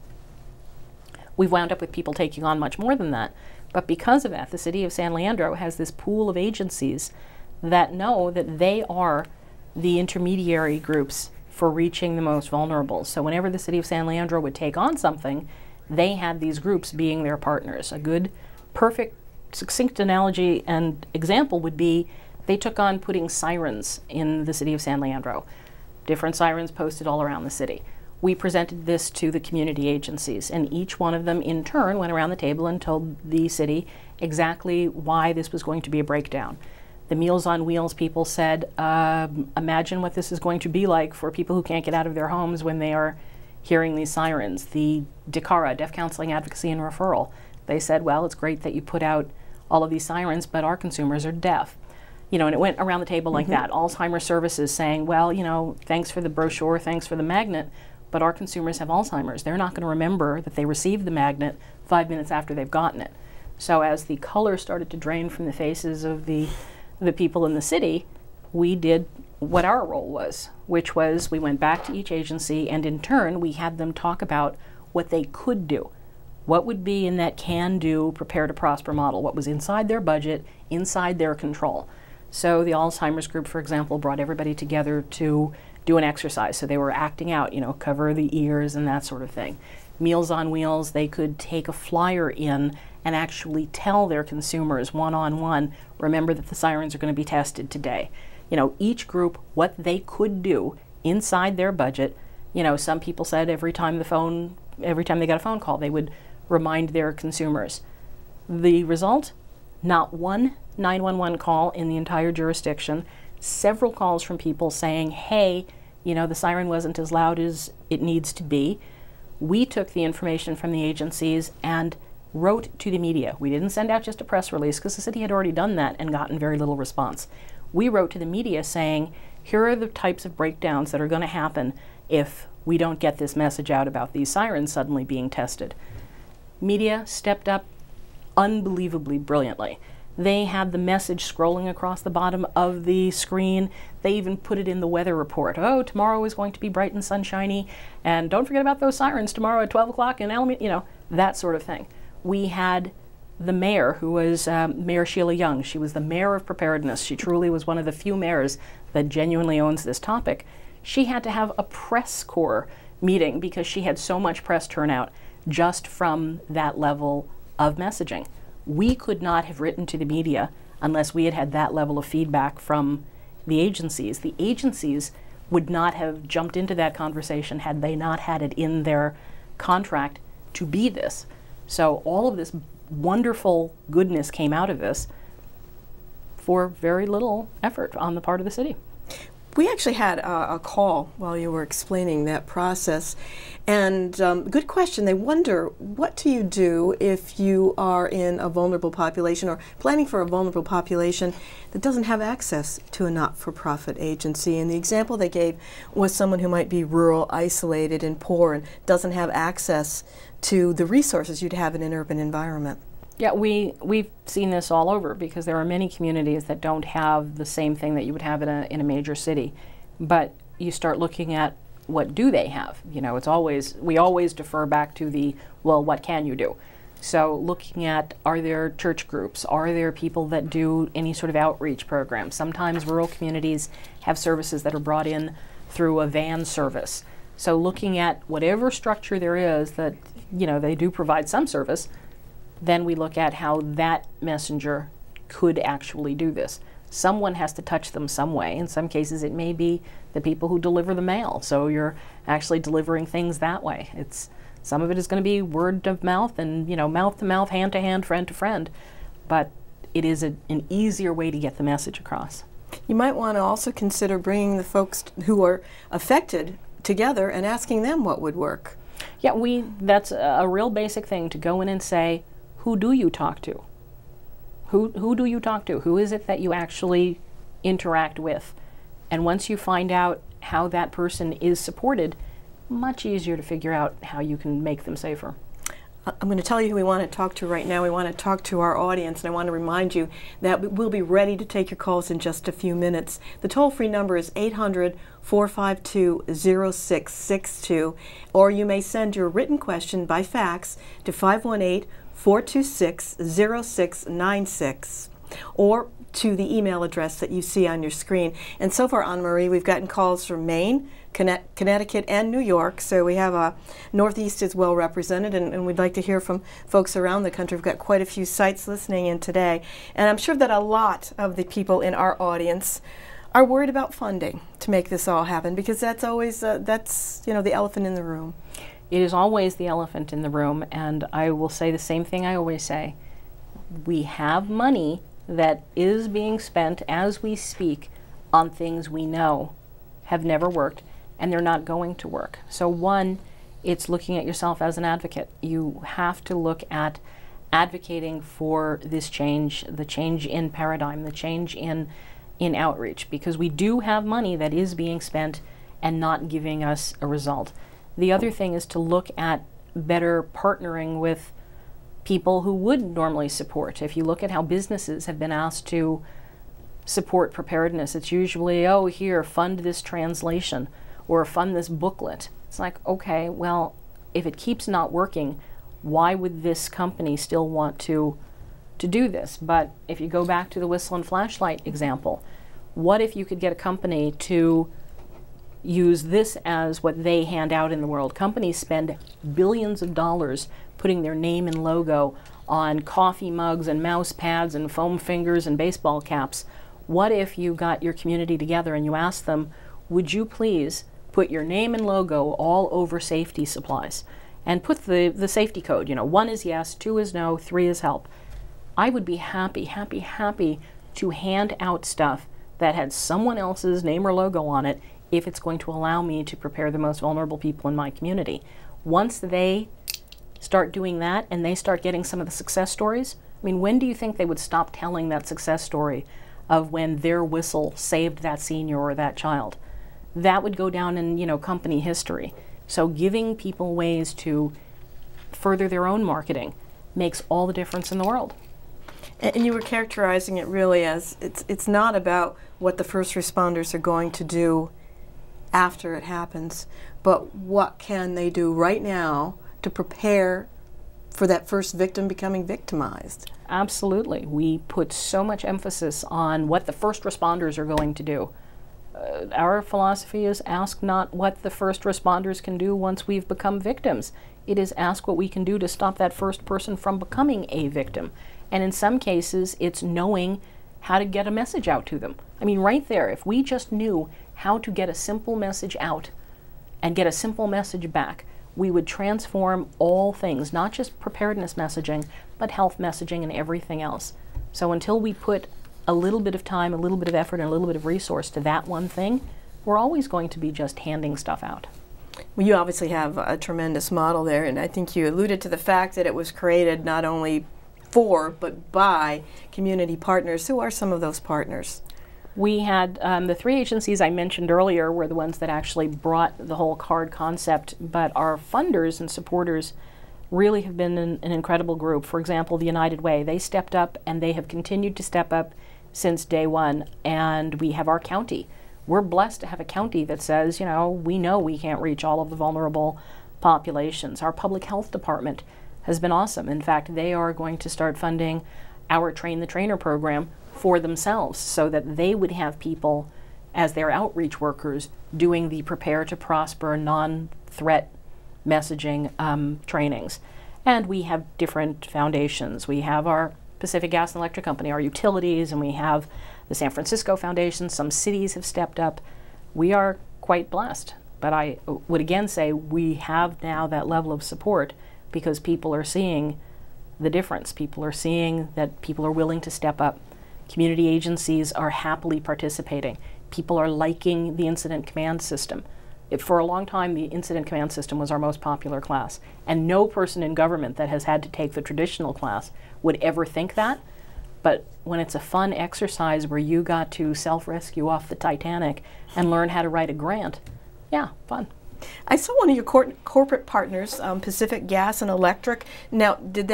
We've wound up with people taking on much more than that. But because of that, the city of San Leandro has this pool of agencies that know that they are the intermediary groups for reaching the most vulnerable. So whenever the city of San Leandro would take on something, they had these groups being their partners. A good, perfect, succinct analogy and example would be they took on putting sirens in the city of San Leandro. Different sirens posted all around the city. We presented this to the community agencies, and each one of them in turn went around the table and told the city exactly why this was going to be a breakdown. The Meals on Wheels people said, imagine what this is going to be like for people who can't get out of their homes when they are hearing these sirens. The DCARA, Deaf Counseling Advocacy and Referral, they said, well, it's great that you put out all of these sirens, but our consumers are deaf. And it went around the table like that. Alzheimer's Services saying, well, thanks for the brochure, thanks for the magnet, but our consumers have Alzheimer's. They're not going to remember that they received the magnet 5 minutes after they've gotten it. So as the color started to drain from the faces of the people in the city, we did what our role was, which was we went back to each agency, and in turn we had them talk about what they could do. What would be in that can-do, prepare-to-prosper model? What was inside their budget, inside their control? So the Alzheimer's group, for example, brought everybody together to do an exercise. So they were acting out, cover the ears and that sort of thing. Meals on Wheels, they could take a flyer in and actually tell their consumers one-on-one, remember that the sirens are going to be tested today. Each group, what they could do inside their budget. Some people said every time they got a phone call, they would remind their consumers. The result? Not one 911 call in the entire jurisdiction. Several calls from people saying, hey, the siren wasn't as loud as it needs to be. We took the information from the agencies and wrote to the media. We didn't send out just a press release because the city had already done that and gotten very little response. We wrote to the media saying, here are the types of breakdowns that are going to happen if we don't get this message out about these sirens suddenly being tested. Media stepped up unbelievably brilliantly. They had the message scrolling across the bottom of the screen. They even put it in the weather report. Oh, tomorrow is going to be bright and sunshiny, and don't forget about those sirens tomorrow at 12 o'clock in Alameda, that sort of thing. We had the mayor, who was Mayor Sheila Young. She was the mayor of preparedness. She truly was one of the few mayors that genuinely owns this topic. She had to have a press corps meeting because she had so much press turnout just from that level of messaging. We could not have written to the media unless we had had that level of feedback from the agencies. The agencies would not have jumped into that conversation had they not had it in their contract to be this. So all of this wonderful goodness came out of this for very little effort on the part of the city. We actually had a call while you were explaining that process, and good question. They wonder, what do you do if you are in a vulnerable population or planning for a vulnerable population that doesn't have access to a not-for-profit agency? And the example they gave was someone who might be rural, isolated, and poor and doesn't have access to the resources you'd have in an urban environment. Yeah, we've seen this all over because there are many communities that don't have the same thing that you would have in a major city. But you start looking at what do they have? It's always, we always defer back to the, well, what can you do? So looking at, are there church groups? Are there people that do any sort of outreach program? Sometimes rural communities have services that are brought in through a van service. So looking at whatever structure there is that, they do provide some service, then we look at how that messenger could actually do this. Someone has to touch them some way. In some cases, it may be the people who deliver the mail. So you're actually delivering things that way. Some of it is going to be word of mouth and, mouth to mouth, hand to hand, friend to friend. But it is an easier way to get the message across. You might want to also consider bringing the folks who are affected together and asking them what would work. Yeah, that's a real basic thing, to go in and say, who do you talk to? Who do you talk to? Who is it that you actually interact with? And once you find out how that person is supported, much easier to figure out how you can make them safer. I'm going to tell you who we want to talk to right now. We want to talk to our audience, and I want to remind you that we'll be ready to take your calls in just a few minutes. The toll-free number is 800-452-0662, or you may send your written question by fax to 518-426-0696, or to the email address that you see on your screen. And so far, Anna Marie, we've gotten calls from Maine, Connecticut, and New York, so we have Northeast is well represented, and we'd like to hear from folks around the country. We've got quite a few sites listening in today, and I'm sure that a lot of the people in our audience are worried about funding to make this all happen, because that's always the elephant in the room. It is always the elephant in the room, and I will say the same thing I always say. We have money that is being spent as we speak on things we know have never worked, and they're not going to work. So one, It's looking at yourself as an advocate. You have to look at advocating for this change, the change in paradigm, the change in outreach, because we do have money that is being spent and not giving us a result. The other thing is to look at better partnering with people who would normally support. If you look at how businesses have been asked to support preparedness, it's usually, oh, here, fund this translation or fund this booklet. It's like, okay, well, if it keeps not working, why would this company still want to do this? But if you go back to the whistle and flashlight example, what if you could get a company to use this as what they hand out in the world? Companies spend billions of dollars putting their name and logo on coffee mugs and mouse pads and foam fingers and baseball caps. What if you got your community together and you asked them, would you please put your name and logo all over safety supplies and put the safety code, 1 is yes, 2 is no, 3 is help. I would be happy, happy, happy to hand out stuff that had someone else's name or logo on it if it's going to allow me to prepare the most vulnerable people in my community. Once they start doing that and they start getting some of the success stories, I mean, when do you think they would stop telling that success story of when their whistle saved that senior or that child? That would go down in, company history. So giving people ways to further their own marketing makes all the difference in the world. And you were characterizing it really as it's not about what the first responders are going to do after it happens, but what can they do right now to prepare for that first victim becoming victimized. Absolutely. We put so much emphasis on what the first responders are going to do. Our philosophy is ask not what the first responders can do once we've become victims. It is ask what we can do to stop that first person from becoming a victim. And in some cases, it's knowing how to get a message out to them. I mean, right there, if we just knew how to get a simple message out and get a simple message back, we would transform all things, not just preparedness messaging, but health messaging and everything else. So until we put a little bit of time, a little bit of effort, and a little bit of resource to that one thing, we're always going to be just handing stuff out. Well, you obviously have a tremendous model there, and I think you alluded to the fact that it was created not only for, but by community partners. Who are some of those partners? We had the 3 agencies I mentioned earlier were the ones that actually brought the whole CARD concept, but our funders and supporters really have been an incredible group. For example, the United Way, they stepped up and they have continued to step up since day one. And we have our county. We're blessed to have a county that says, we know we can't reach all of the vulnerable populations. Our public health department has been awesome. In fact, they are going to start funding our Train the Trainer program for themselves so that they would have people as their outreach workers doing the Prepare to Prosper non-threat messaging trainings. And we have different foundations. We have our Pacific Gas and Electric Company, our utilities, and we have the San Francisco Foundation. Some cities have stepped up. We are quite blessed. But I would again say we have now that level of support because people are seeing the difference. People are seeing that people are willing to step up. Community agencies are happily participating. People are liking the incident command system. For a long time, the incident command system was our most popular class, and no person in government that has had to take the traditional class would ever think that. But when it's a fun exercise where you got to self-rescue off the Titanic and learn how to write a grant, yeah, fun. I saw one of your corporate partners, Pacific Gas and Electric. Now,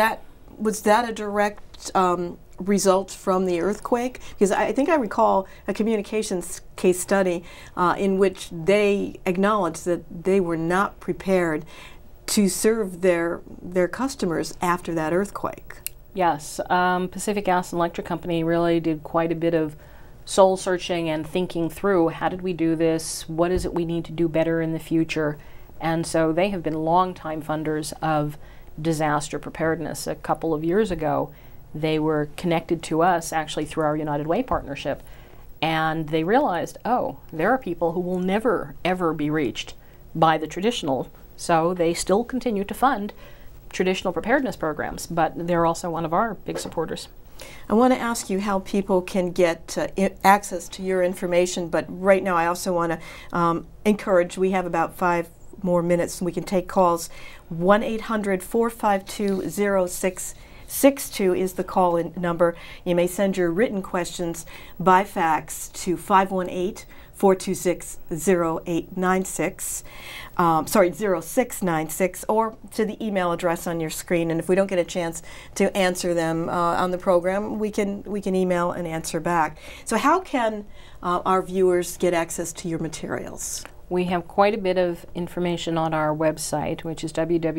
was that a direct result from the earthquake? Because I think I recall a communications case study in which they acknowledged that they were not prepared to serve their customers after that earthquake. Yes, Pacific Gas and Electric Company really did quite a bit of soul searching and thinking through how did we do this, what is it we need to do better in the future, and so they have been longtime funders of disaster preparedness. A couple of years ago, they were connected to us actually through our United Way partnership, and they realized, oh, there are people who will never ever be reached by the traditional, so they still continue to fund traditional preparedness programs, but they're also one of our big supporters. I want to ask you how people can get access to your information, but right now I also want to encourage, we have about 5 more minutes and we can take calls. 1-800-452-0662 is the call-in number. You may send your written questions by fax to 518-426-0896, 0696, or to the email address on your screen. And if we don't get a chance to answer them on the program, we can email an answer back. So how can our viewers get access to your materials? We have quite a bit of information on our website, which is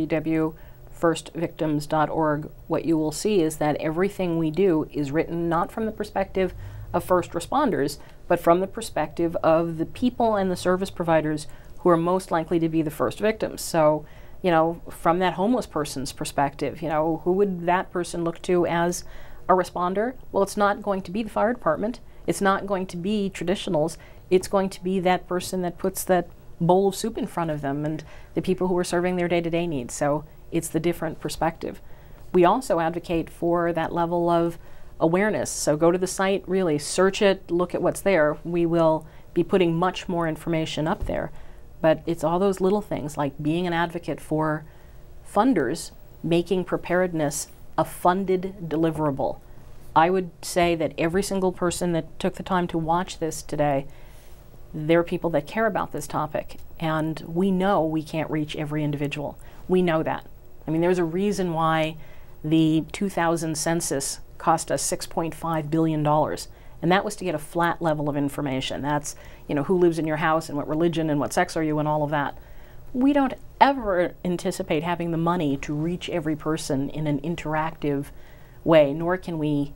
www.firstvictims.org. What you will see is that everything we do is written not from the perspective of first responders, but from the perspective of the people and the service providers who are most likely to be the first victims. So, you know, from that homeless person's perspective, you know, who would that person look to as a responder? Well, it's not going to be the fire department. It's not going to be traditionals. It's going to be that person that puts that bowl of soup in front of them and the people who are serving their day-to-day needs. So it's the different perspective. We also advocate for that level of awareness. So go to the site, really search it, look at what's there. We will be putting much more information up there. But it's all those little things like being an advocate for funders, making preparedness a funded deliverable. I would say that every single person that took the time to watch this today, there are people that care about this topic, and we know we can't reach every individual. We know that. I mean, there's a reason why the 2000 census cost us $6.5 billion, and that was to get a flat level of information. That's, you know, who lives in your house and what religion and what sex are you and all of that. We don't ever anticipate having the money to reach every person in an interactive way, nor can we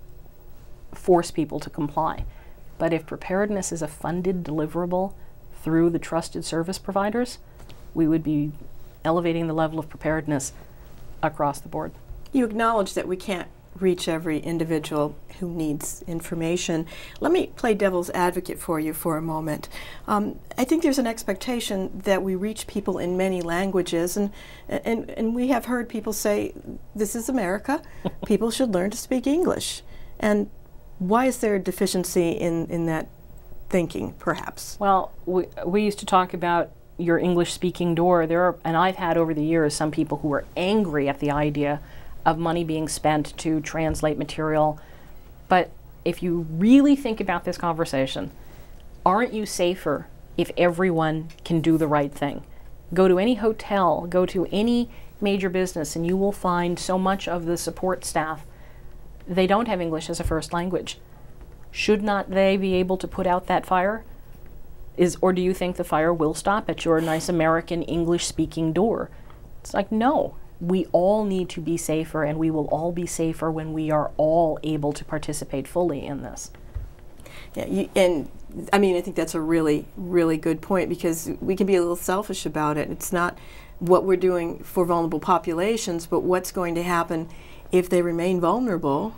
force people to comply. But if preparedness is a funded deliverable through the trusted service providers, we would be elevating the level of preparedness across the board. You acknowledge that we can't reach every individual who needs information. Let me play devil's advocate for you for a moment. I think there's an expectation that we reach people in many languages, and we have heard people say, this is America, people should learn to speak English. And why is there a deficiency in that thinking, perhaps? Well, we used to talk about your English-speaking door. And I've had over the years some people who are angry at the idea of money being spent to translate material. But if you really think about this conversation, aren't you safer if everyone can do the right thing? Go to any hotel, go to any major business, and you will find so much of the support staff, they don't have English as a first language. Should not they be able to put out that fire? Or do you think the fire will stop at your nice American English-speaking door? It's like, no. We all need to be safer, and we will all be safer when we are all able to participate fully in this. Yeah, and I mean, I think that's a really, really good point, because we can be a little selfish about it. It's not what we're doing for vulnerable populations, but what's going to happen if they remain vulnerable.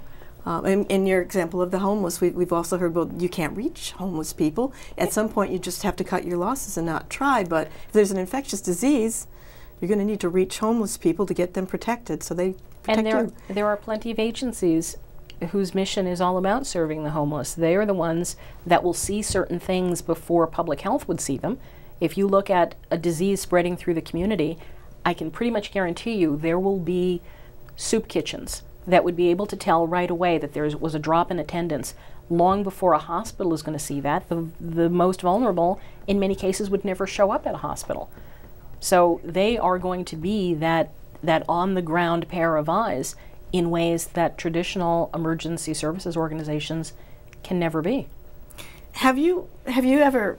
In your example of the homeless, we've also heard, well, you can't reach homeless people. At some point, you just have to cut your losses and not try. But if there's an infectious disease, you're going to need to reach homeless people to get them protected, so they protect you. And there are plenty of agencies whose mission is all about serving the homeless. They are the ones that will see certain things before public health would see them. If you look at a disease spreading through the community, I can pretty much guarantee you there will be soup kitchens that would be able to tell right away that there was a drop in attendance long before a hospital is going to see that. The most vulnerable, in many cases, would never show up at a hospital. So they are going to be that on-the-ground pair of eyes in ways that traditional emergency services organizations can never be. Have you ever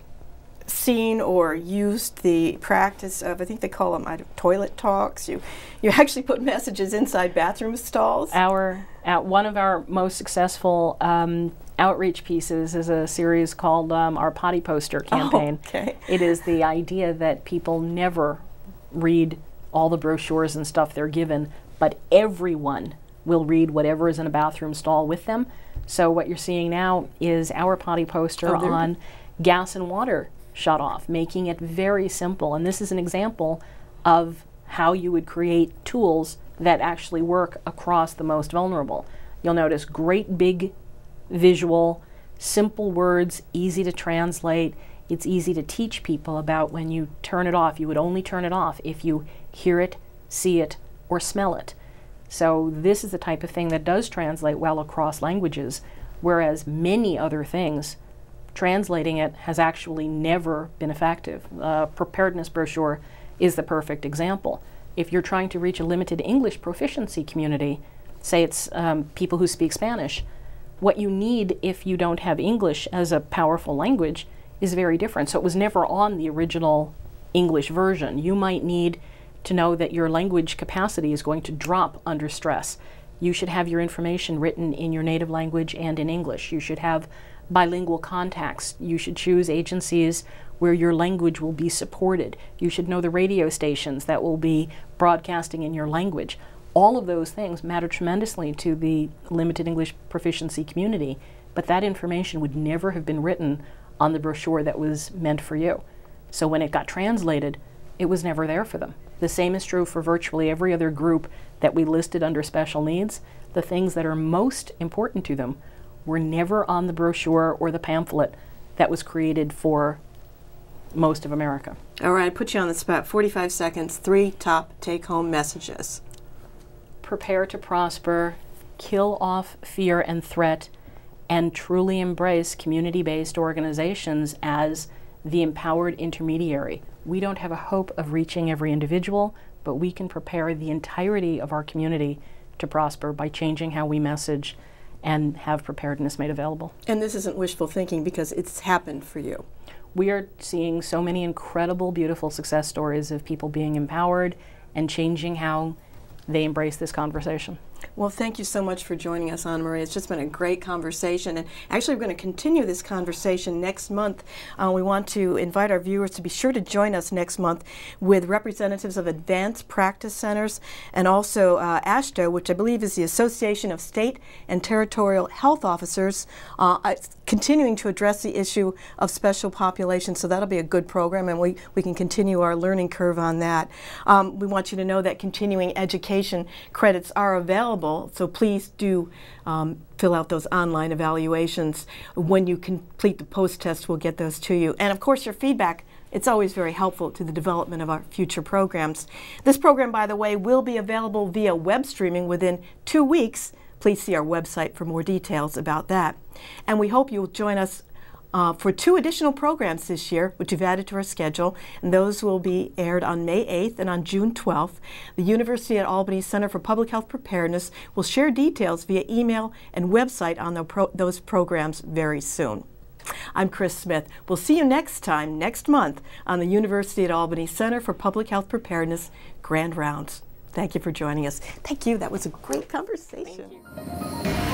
seen or used the practice of, I think they call them toilet talks? You actually put messages inside bathroom stalls? One of our most successful outreach pieces is a series called our Potty Poster campaign. Oh, okay. It is the idea that people never read all the brochures and stuff they're given, but everyone will read whatever is in a bathroom stall with them. So what you're seeing now is our Potty Poster on gas and water shut off, making it very simple. And this is an example of how you would create tools that actually work across the most vulnerable. You'll notice great big visual, simple words, easy to translate. It's easy to teach people about when you turn it off. You would only turn it off if you hear it, see it, or smell it. So this is the type of thing that does translate well across languages, whereas many other things, translating it has actually never been effective. Preparedness brochure is the perfect example. If you're trying to reach a limited English proficiency community, say it's people who speak Spanish, what you need if you don't have English as a powerful language is very different. So it was never on the original English version. You might need to know that your language capacity is going to drop under stress. You should have your information written in your native language and in English. You should have bilingual contacts. You should choose agencies where your language will be supported. You should know the radio stations that will be broadcasting in your language. All of those things matter tremendously to the limited English proficiency community, but that information would never have been written on the brochure that was meant for you. So when it got translated, it was never there for them. The same is true for virtually every other group that we listed under special needs. The things that are most important to them were never on the brochure or the pamphlet that was created for most of America. All right, I put you on the spot. 45 seconds, 3 top take-home messages. Prepare to prosper, kill off fear and threat, and truly embrace community-based organizations as the empowered intermediary. We don't have a hope of reaching every individual, but we can prepare the entirety of our community to prosper by changing how we message and have preparedness made available. And this isn't wishful thinking because it's happened for you. We are seeing so many incredible, beautiful success stories of people being empowered and changing how they embrace this conversation. Well, thank you so much for joining us, Anna Marie. It's just been a great conversation. And actually, we're going to continue this conversation next month. We want to invite our viewers to be sure to join us next month with representatives of Advanced Practice Centers and also AASHTO, which I believe is the Association of State and Territorial Health Officers, continuing to address the issue of special populations. So that'll be a good program, and we can continue our learning curve on that. We want you to know that continuing education credits are available, so please do fill out those online evaluations. When you complete the post-test, we'll get those to you. And of course, your feedback, it's always very helpful to the development of our future programs. This program, by the way, will be available via web streaming within 2 weeks. Please see our website for more details about that. And we hope you'll join us for 2 additional programs this year, which we've added to our schedule, and those will be aired on May 8th and on June 12th. The University at Albany Center for Public Health Preparedness will share details via email and website on those programs very soon. I'm Chris Smith. We'll see you next time, next month, on the University at Albany Center for Public Health Preparedness Grand Rounds. Thank you for joining us. Thank you. That was a great conversation. Thank you.